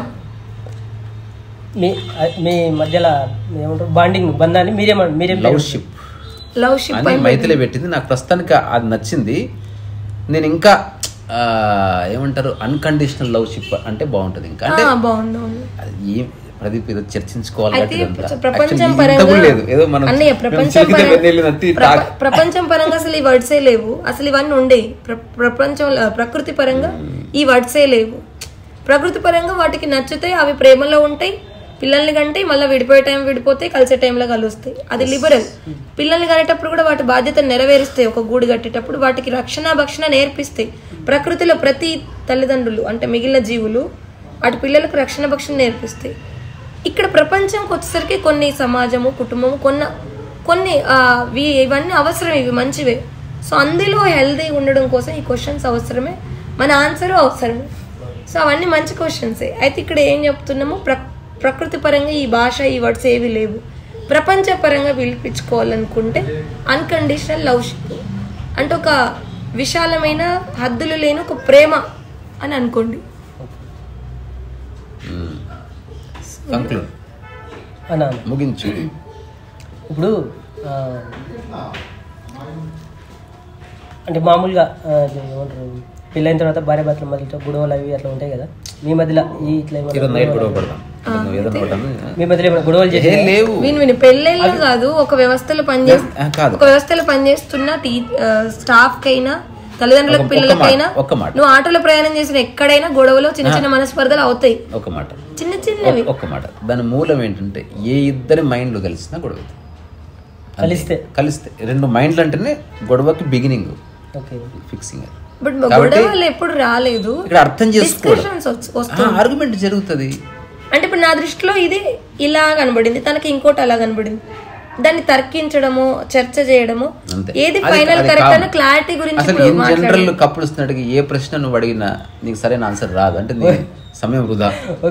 మీ మీ మధ్యలో ఏమంటారు బాండింగ్ బంధాన్ని మీరేమ మీరేం లవ్షిప్ లవ్షిప్ అని మైథిలి పెట్టింది. నాకు ప్రస్తుతానికి అది నచ్చింది. నేను ఇంకా ఏమంటారు అన్కండిషనల్ లవ్షిప్ అంటే బాగుంటది. ఇంకా అంటే ఏం ప్రదీప్ ఏదో చర్చించుకోవాలి, ప్రపంచం పరంగా అసలు ఈ వర్డ్సే లేవు, అసలు ఇవన్నీ ఉండే ప్రపంచంలో ప్రకృతి పరంగా ఈ వర్డ్సే లేవు. ప్రకృతి పరంగా వాటికి నచ్చితే అవి ప్రేమలో ఉంటాయి, పిల్లల్ని కంటే మళ్ళీ విడిపోయే టైం విడిపోతాయి, కలిసే టైంలో కలుస్తాయి. అది లిబరల్. పిల్లల్ని కనేటప్పుడు కూడా వాటి బాధ్యతను నెరవేరుస్తాయి. ఒక గూడు కట్టేటప్పుడు వాటికి రక్షణ భక్షణ నేర్పిస్తాయి. ప్రకృతిలో ప్రతి తల్లిదండ్రులు అంటే మిగిలిన జీవులు వాటి పిల్లలకు రక్షణ భక్షణ నేర్పిస్తాయి. ఇక్కడ ప్రపంచంకి వచ్చేసరికి కొన్ని సమాజము కుటుంబము కొన్న కొన్ని ఇవన్నీ అవసరం, ఇవి మంచివే. సో అందులో హెల్తీ ఉండడం కోసం ఈ క్వశ్చన్స్ అవసరమే, మన ఆన్సర్ అవసరమే. సో అవన్నీ మంచి క్వశ్చన్సే. అయితే ఇక్కడ ఏం చెప్తున్నాము, ప్ర ప్రకృతి పరంగా ఈ భాష ఈ వర్డ్స్ ఏవి లేవు. ప్రపంచ పరంగా పిలిపించుకోవాలనుకుంటే అన్కండిషనల్ లవ్షిప్ అంటే ఒక విశాలమైన హద్దులు లేని ఒక ప్రేమ అని అనుకోండి. ముగించు. ఇప్పుడు అంటే మామూలుగా ఏమంటారు పెళ్ళైన తర్వాత భార్య భర్తల మధ్య గొడవలు అవి అట్లా ఉంటాయి కదా, మీ మధ్యలో ఈ ఇట్లా లేవు. విని విని పెళ్ళిళ్ళు కాదు, ఒక వ్యవస్థలో పనిచేస్తా ఒక వ్యవస్థలో పనిచేస్తున్న టీ స్టాఫ్ కైనా తల్లిదండ్రులకు పిల్లలకైనా నువ్వు ఆటోలో ప్రయాణం చేసిన ఎక్కడైనా గొడవలు చిన్న చిన్న మనస్పర్ధలు అవుతాయి. ఒక మాట చిన్న చిన్నవి. ఒక మాట దాని మూలం ఏంటంటే ఏ ఇద్దరి మైండ్లు కలిసినా గొడవ కలిస్తే కలిస్తే రెండు మైండ్లు అంటేనే గొడవకి బిగినింగ్ ఫిక్సింగ్. బట్ గొడవలు ఎప్పుడు రాలేదు, ఇక్కడ అర్థం చేసుకోవడం ఆర్గ్యుమెంట్ జరుగుతుంది. అంటే ఇప్పుడు నా దృష్టిలో ఇది ఇలా కనబడింది, తనకి ఇంకోటి అలా కనబడింది, దాన్ని తర్కించడము చర్చ చేయడము ఏది ఫైనల్ కరెక్ట్ అన్న క్లారిటీ గురించి. అసలు ఇన్ జనరల్ కపుల్స్ అడిగి ఏ ప్రశ్న నువ్వు అడిగినా నీకు సరైన ఆన్సర్ రాదు, అంటే నీ సమయం వృధా.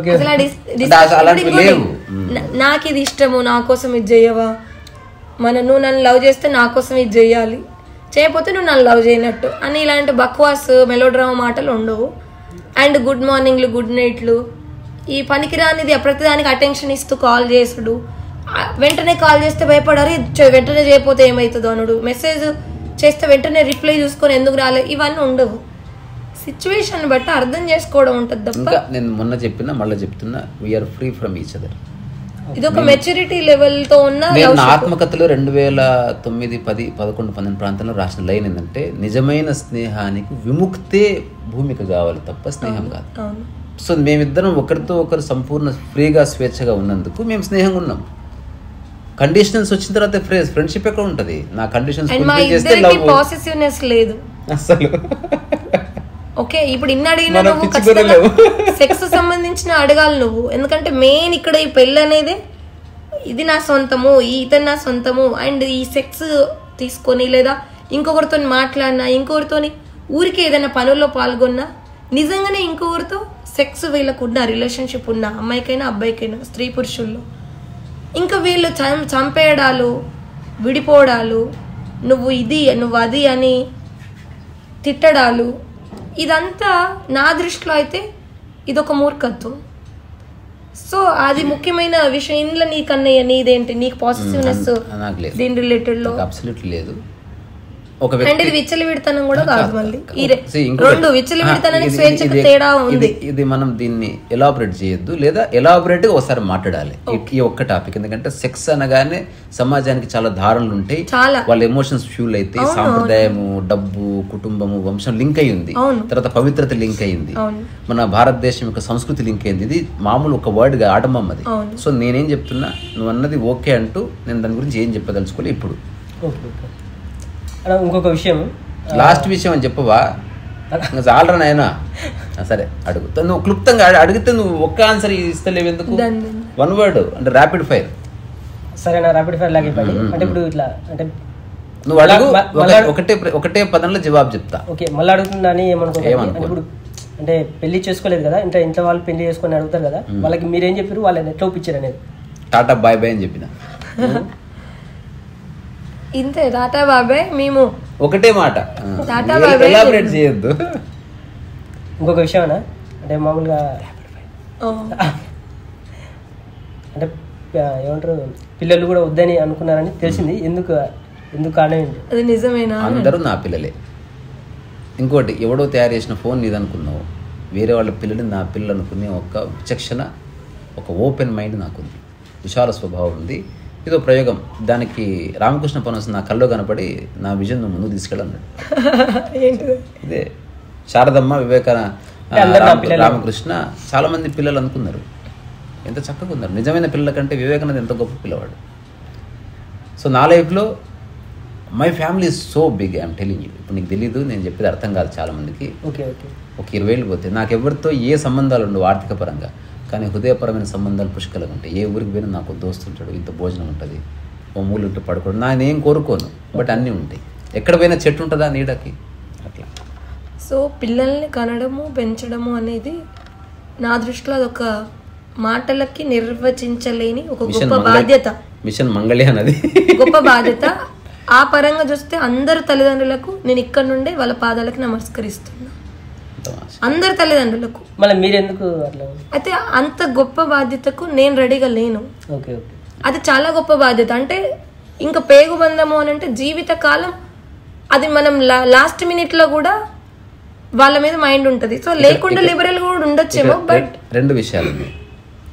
నాకు ఇది ఇష్టము, నా కోసం ఇది చేయవా, మన నువ్వు నన్ను లవ్ చేస్తే నా కోసం ఇది చెయ్యాలి, చేయకపోతే నువ్వు నన్ను లవ్ చేయనట్టు అని ఇలాంటి బక్వాస్ మెలోడ్రామా మాటలు ఉండవు. అండ్ గుడ్ మార్నింగ్లు గుడ్ నైట్లు ఈ పనికిరానిది ప్రతిదానికి అటెన్షన్ ఇస్తూ కాల్ చేసుడు, వెంటనే కాల్ చేస్తే భయపడారు, వెంటనే చేయకపోతే ఏమవుతుందో అనుడు, మెసేజ్ చేస్తే వెంటనే రిప్లై చూసుకొని ఎందుకు రాలేదు, ఇవన్నీ ఉండవు. సిచ్యువేషన్ బట్టి అర్థం చేసుకోవడం ఉంటుంది తప్ప. నేను మొన్న చెప్పినా మళ్ళీ చెప్తున్నా, we are free from each other. ఇది ఒక మెచ్యూరిటీ లెవెల్ తో ఉన్న ఆత్మకథలో రెండు వేల తొమ్మిది పది పదకొండు పన్నెండు ప్రాంతంలో రాసిన లైన్ ఏంటంటే, నిజమైన స్నేహానికి విముక్తే భూమిక కావాలి తప్ప స్నేహం కాదు. సో మేమిద్దరం ఒకరితో ఒకరు సంపూర్ణ ఫ్రీగా స్వేచ్ఛగా ఉన్నందుకు మేము స్నేహంగా ఉన్నాం. కండిషన్స్ వచ్చిన తర్వాత ఫ్రెండ్స్ ఫ్రెండ్షిప్ ఎక్కడ ఉంటది? నా కండిషన్స్ పాసెసివ్నెస్ లేదు అసలు. ఓకే, ఇప్పుడు ఇన్ని అడిగినా నువ్వు ఖచ్చితంగా సెక్స్ సంబంధించిన అడగాలి నువ్వు, ఎందుకంటే మెయిన్ ఇక్కడ ఈ పెళ్ళి అనేది ఇది నా సొంతము, ఈ ఇతను నా సొంతము. అండ్ ఈ సెక్స్ తీసుకొని లేదా ఇంకొకరితో మాట్లాడినా, ఇంకొకరితో ఊరికి ఏదైనా పనుల్లో పాల్గొన్నా, నిజంగానే ఇంకొకరితో సెక్స్ వీళ్ళకు ఉన్న రిలేషన్షిప్ ఉన్న అమ్మాయికైనా అబ్బాయికైనా స్త్రీ పురుషుల్లో, ఇంకా వీళ్ళు చం చంపేయడాలు విడిపోవడాలు, నువ్వు ఇది నువ్వు అది అని తిట్టడాలు, ఇదంతా నా దృష్టిలో అయితే ఇదొక మూర్ఖత్వం. సో అది ముఖ్యమైన విషయం. ఇందులో నీకు అన్నయ్య నీదేంటి, నీకు పాజిటివ్నెస్ దీని రిలేటెడ్ లో అబ్సల్యూట్లీ లేదు. విచ్చలవిడితనం కూడా కాదు, మళ్ళీ రెండు విచ్చలవిడితనానికి స్వేచ్ఛకు తేడా ఉంది. ఇది మనం దీన్ని ఎలాబరేట్ చేయొద్దు, లేదా ఎలాబరేట్ గా ఒకసారి మాట్లాడాలి ఈ ఒక్క టాపిక్. ఎందుకంటే సెక్స్ అనగానే సమాజానికి చాలా ధారణలు ఉంటాయి, వాళ్ళ ఎమోషన్స్ ఫ్యూల్ అయితే, సాంప్రదాయము, డబ్బు, కుటుంబము, వంశం లింక్ అయ్యింది, తర్వాత పవిత్రత లింక్ అయ్యింది, మన భారతదేశం యొక్క సంస్కృతి లింక్ అయింది. ఇది మామూలు ఒక వర్డ్ గా ఆడమమ్మది. సో నేనేం చెప్తున్నా, నువ్వు అన్నది ఓకే అంటూ నేను దాని గురించి ఏం చెప్పదలుచుకోలే ఇప్పుడు. ఇంకొక విషయం, లాస్ట్ విషయం అని చెప్పవా? చాలరా నాయనా, సరే అడుగు. నువ్వు క్లుప్తంగా అడిగితే నువ్వు ఒక్క ఆన్సర్ ఇస్తలేవు ఎందుకు? వన్ వర్డ్ అంటే ర్యాపిడ్ ఫైర్. సరేనా, ర్యాపిడ్ ఫైర్ లాగే. అంటే ఇప్పుడు ఇట్లా అంటే నువ్వు అడుగు, ఒకటే ఒకటే పదంలో జవాబు చెప్తా. ఓకే, మళ్ళీ అడుగుతున్నా అని ఏమనుకో. ఇప్పుడు అంటే పెళ్లి చేసుకోలేదు కదా, ఇంట్లో ఇంట్లో వాళ్ళు పెళ్లి చేసుకొని అడుగుతారు కదా, వాళ్ళకి మీరేం చెప్పారు, వాళ్ళని ఎట్లా ఒప్పించారు అనేది? టాటా బాయ్ బాయ్ అని చెప్పిన. ఇంతే, టాటా బాబాయ్. మేము ఒకటే మాట, ఎలాబరేట్ చేయొద్దు. ఇంకొక విషయం అంటే మామూలుగా అంటే ఏమంటారు, పిల్లలు కూడా వద్దని అనుకున్నారని తెలిసింది. ఎందుకు ఎందుకు కారణం ఏంటి? అది నిజమేనా? అందరూ నా పిల్లలే. ఇంకోటి, ఎవడో తయారు చేసిన ఫోన్ నీది అనుకున్నావు, వేరే వాళ్ళ పిల్లలు నా పిల్లలు అనుకునే ఒక విచక్షణ, ఒక ఓపెన్ మైండ్ నాకుంది, విశాల స్వభావం ఉంది. ఇదో ప్రయోగం. దానికి రామకృష్ణ పరమహంస నా కల్లో కనపడి నా విజన్ ముందుకు తీసుకెళ్ళన్నాడు. ఇదే శారదమ్మ, వివేకానంద, రామకృష్ణ చాలా మంది పిల్లలు అనుకున్నారు, ఎంత చక్కగా ఉన్నారు. నిజమైన పిల్లల కంటే వివేకానంద ఎంత గొప్ప పిల్లవాడు. సో నా లైఫ్లో my family is so big, I'm telling you. ఇప్పుడు నీకు తెలీదు, నేను చెప్పేది అర్థం కాదు చాలా మందికి. ఓకే ఓకే ఒక ఇరవై ఏళ్ళు పోతే నాకు ఎవరితో ఏ సంబంధాలు ఉండవు ఆర్థిక పరంగా, కానీ హృదయపరమైన సంబంధాలు పుష్కలంగా ఉంటాయి. ఏ ఊరికి పోయినా నాకు దోస్తుంటాడు, ఇంత భోజనం ఉంటుంది, ఓ మూలు ఉంటే పడుకోవడం, నా నేను కోరుకోను, బట్ అన్నీ ఉంటాయి. ఎక్కడ పోయినా చెట్టు ఉంటుందా నీడకి, అట్లా. సో పిల్లల్ని కనడము పెంచడము అనేది నా దృష్టిలో అదొక మాటలకి నిర్వచించలేని ఒక గొప్ప బాధ్యత. మిషన్ మంగళి అన్నది గొప్ప బాధ్యత. ఆ పరంగా చూస్తే అందరు తల్లిదండ్రులకు నేను ఇక్కడ నుండే వాళ్ళ పాదాలకు నమస్కరిస్తున్నా, అందరు తల్లిదండ్రులకు. మళ్ళీ మీరెందుకు అట్లా? అయితే అంత గొప్ప బాధ్యతకు నేను రెడీగా లేను. ఓకే ఓకే అది చాలా గొప్ప బాధ్యత. అంటే ఇంకా పేగు బంధము అని అంటే జీవిత కాలం, అది మనం లాస్ట్ మినిట్ లో కూడా వాళ్ళ మీద మైండ్ ఉంటుంది. సో లేకుండా లిబరల్ కూడా ఉండొచ్చేమో. బట్ రెండు విషయాలు,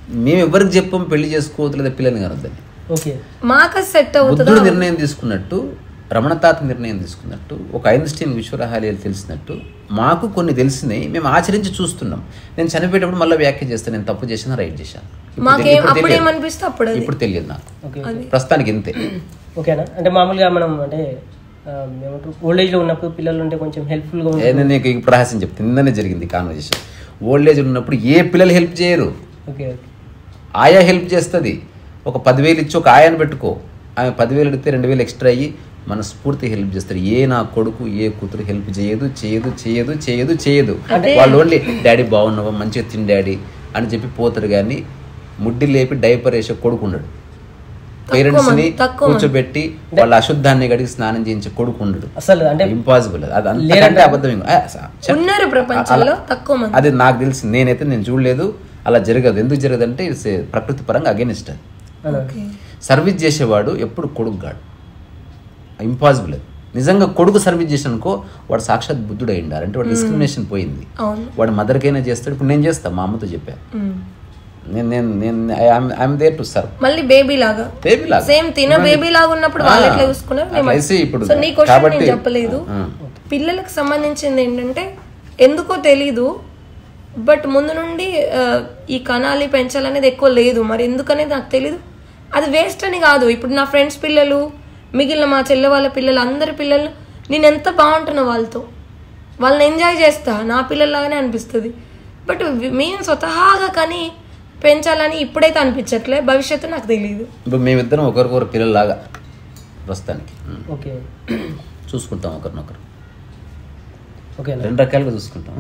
మేము ఎవరికి చెప్పాం పెళ్లి చేసుకోవద్దు లేదా పిల్లని కనొద్దని. ఓకే, మాకు సెట్ అవుతుంది. బుద్ధుడు నిర్ణయం తీసుకున్నట్టు, రమణ తాత నిర్ణయం తీసుకున్నట్టు, ఒక ఐన్స్టీన్ విశ్వరహాలీలు తెలిసినట్టు మాకు కొన్ని తెలిసినాయి, మేము ఆచరించి చూస్తున్నాం. నేను చనిపోయేటప్పుడు మళ్ళీ వ్యాఖ్య చేస్తాను, నేను తప్పు చేసినా రైట్ చేశాను. ఇప్పుడు తెలియదు నాకు, ప్రస్తుతానికి ఇంతే. ఓకేనా? అంటే మామూలుగా మనం అంటే ఓల్డ్ ఏజ్ లో ఉన్నప్పుడు పిల్లలు ఉంటే కొంచెం హెల్ప్ఫుల్ గా నేను నీకు ఇప్పుడు రహస్యం చెప్తాను. నిన్ననే జరిగింది కాన్వర్జేషన్. ఓల్డ్ ఏజ్ ఉన్నప్పుడు ఏ పిల్లలు హెల్ప్ చేయరు, ఆయా హెల్ప్ చేస్తుంది. ఒక పదివేలు ఇచ్చి ఒక ఆయాను పెట్టుకో, ఆమె పదివేలు అడిగితే రెండు వేలు ఎక్స్ట్రా అయ్యి మన స్ఫూర్తి హెల్ప్ చేస్తారు. ఏ నా కొడుకు ఏ కూతురు హెల్ప్ చేయదు చేయదు చేయదు చేయదు చేయదు వాళ్ళు ఓన్లీ డాడీ బాగున్నావా, మంచిగా తిని డాడీ అని చెప్పి పోతారు. కానీ ముడ్డి లేపి డైపర్ వేసే కొడుకు ఉండడు. పేరెంట్స్ ని కూర్చోబెట్టి వాళ్ళ అశుద్ధాన్ని గడికి స్నానం చేయించే కొడుకు ఉండడు. అసలు అంటే ఇంపాసిబుల్. అది అంతకంటే అబద్ధం. అది నాకు తెలిసి, నేనైతే నేను చూడలేదు, అలా జరగదు. ఎందుకు జరగదు అంటే ఇట్స్ ప్రకృతి పరంగా అగెనిస్ట్. అది సర్వీస్ చేసేవాడు ఎప్పుడు కొడుకు గాడు, ఇంపాసిబుల్. అది నిజంగా కొడుకు సర్వీస్ చేసానుకో వాడు సాక్షాత్ బుద్ధుడు అయి ఉండాలి. అంటే వాడు డిస్క్రిమినేషన్ పోయింది. వాడు మదర్కైనా చేస్తాడు. ఇప్పుడు నేను చేస్తాను, మా అమ్మతో చెప్పాను, నేను నేను నేను ఐఎమ్ దేర్ టు సర్వ్. మళ్ళీ బేబీ లాగా బేబీ లాగా సేమ్ తిన బేబీ లాగా ఉన్నప్పుడు వాళ్ళు ఎట్లా చూసుకున్నారు. ఇప్పుడు సో నీ క్వశ్చన్ నేను చెప్పలేదు. పిల్లలకు సంబంధించింది ఏంటంటే ఎందుకో తెలీదు, బట్ ముందు నుండి ఈ కణాలి పెంచాలనేది ఎక్కువ లేదు. మరి ఎందుకనేది నాకు తెలీదు. అది వేస్ట్ అని కాదు. ఇప్పుడు నా ఫ్రెండ్స్ పిల్లలు, మిగిలిన మా చెల్లె వాళ్ళ పిల్లలు, అందరి పిల్లలు నేను ఎంత బాగుంటున్నా వాళ్ళతో, వాళ్ళని ఎంజాయ్ చేస్తా, నా పిల్లల్లాగానే అనిపిస్తుంది. బట్ మేము స్వతహాగా కానీ పెంచాలని ఇప్పుడైతే అనిపించట్లే, భవిష్యత్తు నాకు తెలియదు. ఇప్పుడు మేమిద్దరం ఒకరికొకరు పిల్లల్లాగా ప్రస్తుతానికి ఓకే చూసుకుంటాం ఒకరినొకరు. ఓకే, రెండు రకాలుగా చూసుకుంటాం,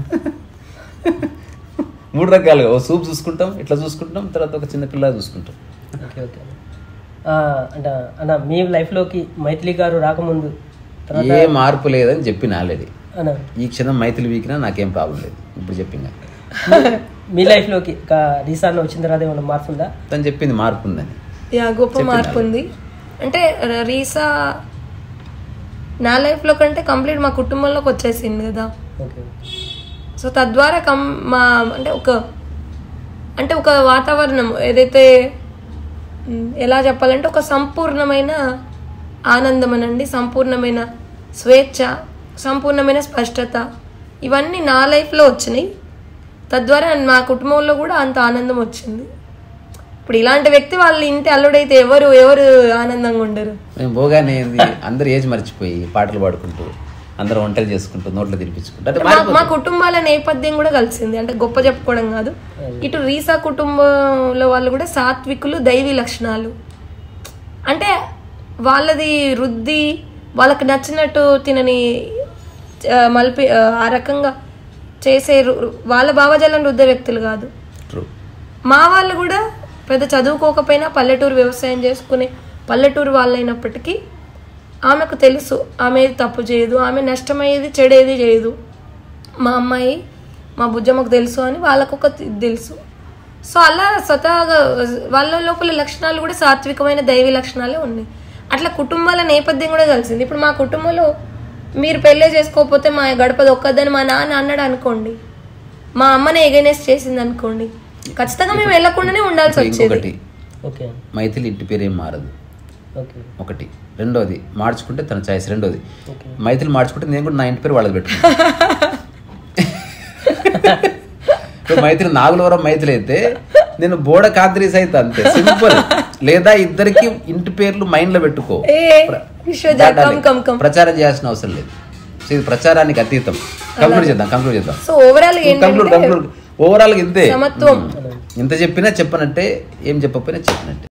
మూడు రకాలుగా. ఓ సూప్ చూసుకుంటాం, ఇట్లా చూసుకుంటాం, తర్వాత ఒక చిన్న పిల్లగా చూసుకుంటాం. ఓకే ఓకే అంటే అన్న మీ లైఫ్లోకి మైథిలి గారు రాకముందు ఏ మార్పు లేదని చెప్పిన ఆల్రెడీ. ఈ క్షణం మైథిలి వీకినా నాకేం ప్రాబ్లం లేదు. ఇప్పుడు చెప్పింది మీ లైఫ్లోకి రీసా వచ్చిన తర్వాత ఏమైనా మార్పు ఉందా? తను చెప్పింది మార్పు ఉందని. యా, గొప్ప మార్పు ఉంది. అంటే రీసా నా లైఫ్లో కంటే కంప్లీట్ మా కుటుంబంలోకి వచ్చేసింది కదా. సో తద్వారా కం మా అంటే ఒక అంటే ఒక వాతావరణం ఏదైతే ఎలా చెప్పాలంటే ఒక సంపూర్ణమైన ఆనందం అనండి, సంపూర్ణమైన స్వేచ్ఛ, సంపూర్ణమైన స్పష్టత, ఇవన్నీ నా లైఫ్లో వచ్చినాయి. తద్వారా మా కుటుంబంలో కూడా అంత ఆనందం వచ్చింది. ఇప్పుడు ఇలాంటి వ్యక్తి వాళ్ళ ఇంటి అల్లుడైతే ఎవరు ఎవరు ఆనందంగా ఉండరు. మేము పోగానే అందరు ఏజ్ మర్చిపోయి పాటలు పాడుకుంటూ, అందరూ వంటలు చేసుకుంటూ, నోట్లో తినిపించుకుంటూ మా కుటుంబాల నేపథ్యం కూడా కలిసింది. అంటే గొప్ప చెప్పుకోవడం కాదు, ఇటు రీసా కుటుంబంలో వాళ్ళు కూడా సాత్వికులు, దైవీ లక్షణాలు. అంటే వాళ్ళది రుద్ది వాళ్ళకి నచ్చినట్టు తినని మలిపి ఆ రకంగా చేసే వాళ్ళ భావజాలను రుద్దే వ్యక్తులు కాదు. మా వాళ్ళు కూడా పెద్ద చదువుకోకపోయినా పల్లెటూరు వ్యవసాయం చేసుకునే పల్లెటూరు వాళ్ళైనప్పటికీ ఆమెకు తెలుసు ఆమె తప్పు చేయదు, ఆమె నష్టమయ్యేది చెడేది చేయదు. మా అమ్మాయి మా బుజ్జమ్మకు తెలుసు అని వాళ్ళకు ఒక తెలుసు. సో అలా స్వతహాగా వాళ్ళ లోపల లక్షణాలు కూడా సాత్వికమైన దైవీ లక్షణాలే ఉన్నాయి. అట్లా కుటుంబాల నేపథ్యం కూడా కలిసింది. ఇప్పుడు మా కుటుంబంలో మీరు పెళ్ళే చేసుకోకపోతే మా గడపది ఒక్కదని మా నాన్న అన్నాడు అనుకోండి, మా అమ్మని ఎగైనెస్ట్ చేసింది అనుకోండి, ఖచ్చితంగా మేము వెళ్ళకుండానే ఉండాల్సి వచ్చేది. మైథిలి ఇంటి పేరు ఏం మారదు ఒకటి. రెండోది మార్చుకుంటే తన చాయిస్. రెండోది మైథిలి మార్చుకుంటే నేను కూడా నా ఇంటి పేరు వాళ్ళది పెట్టుకున్నాను. మైథిలి నాగులవరం మైథిలి అయితే నేను బోడ కాద్రీస్ అయితే అంతే, సింపుల్. లేదా ఇద్దరికి ఇంటి పేర్లు మైండ్ లో పెట్టుకో, ప్రచారం చేయాల్సిన అవసరం లేదు. ఇది ప్రచారానికి అతీతం. కంక్లూడ్ చేద్దాం కంక్లూడ్ చేద్దాం కంక్లూడ్ కంక్లూడ్ ఓవరాల్ ఇంతే. ఇంత చెప్పినా చెప్పనంటే, ఏం చెప్పకపోయినా చెప్పినట్టే.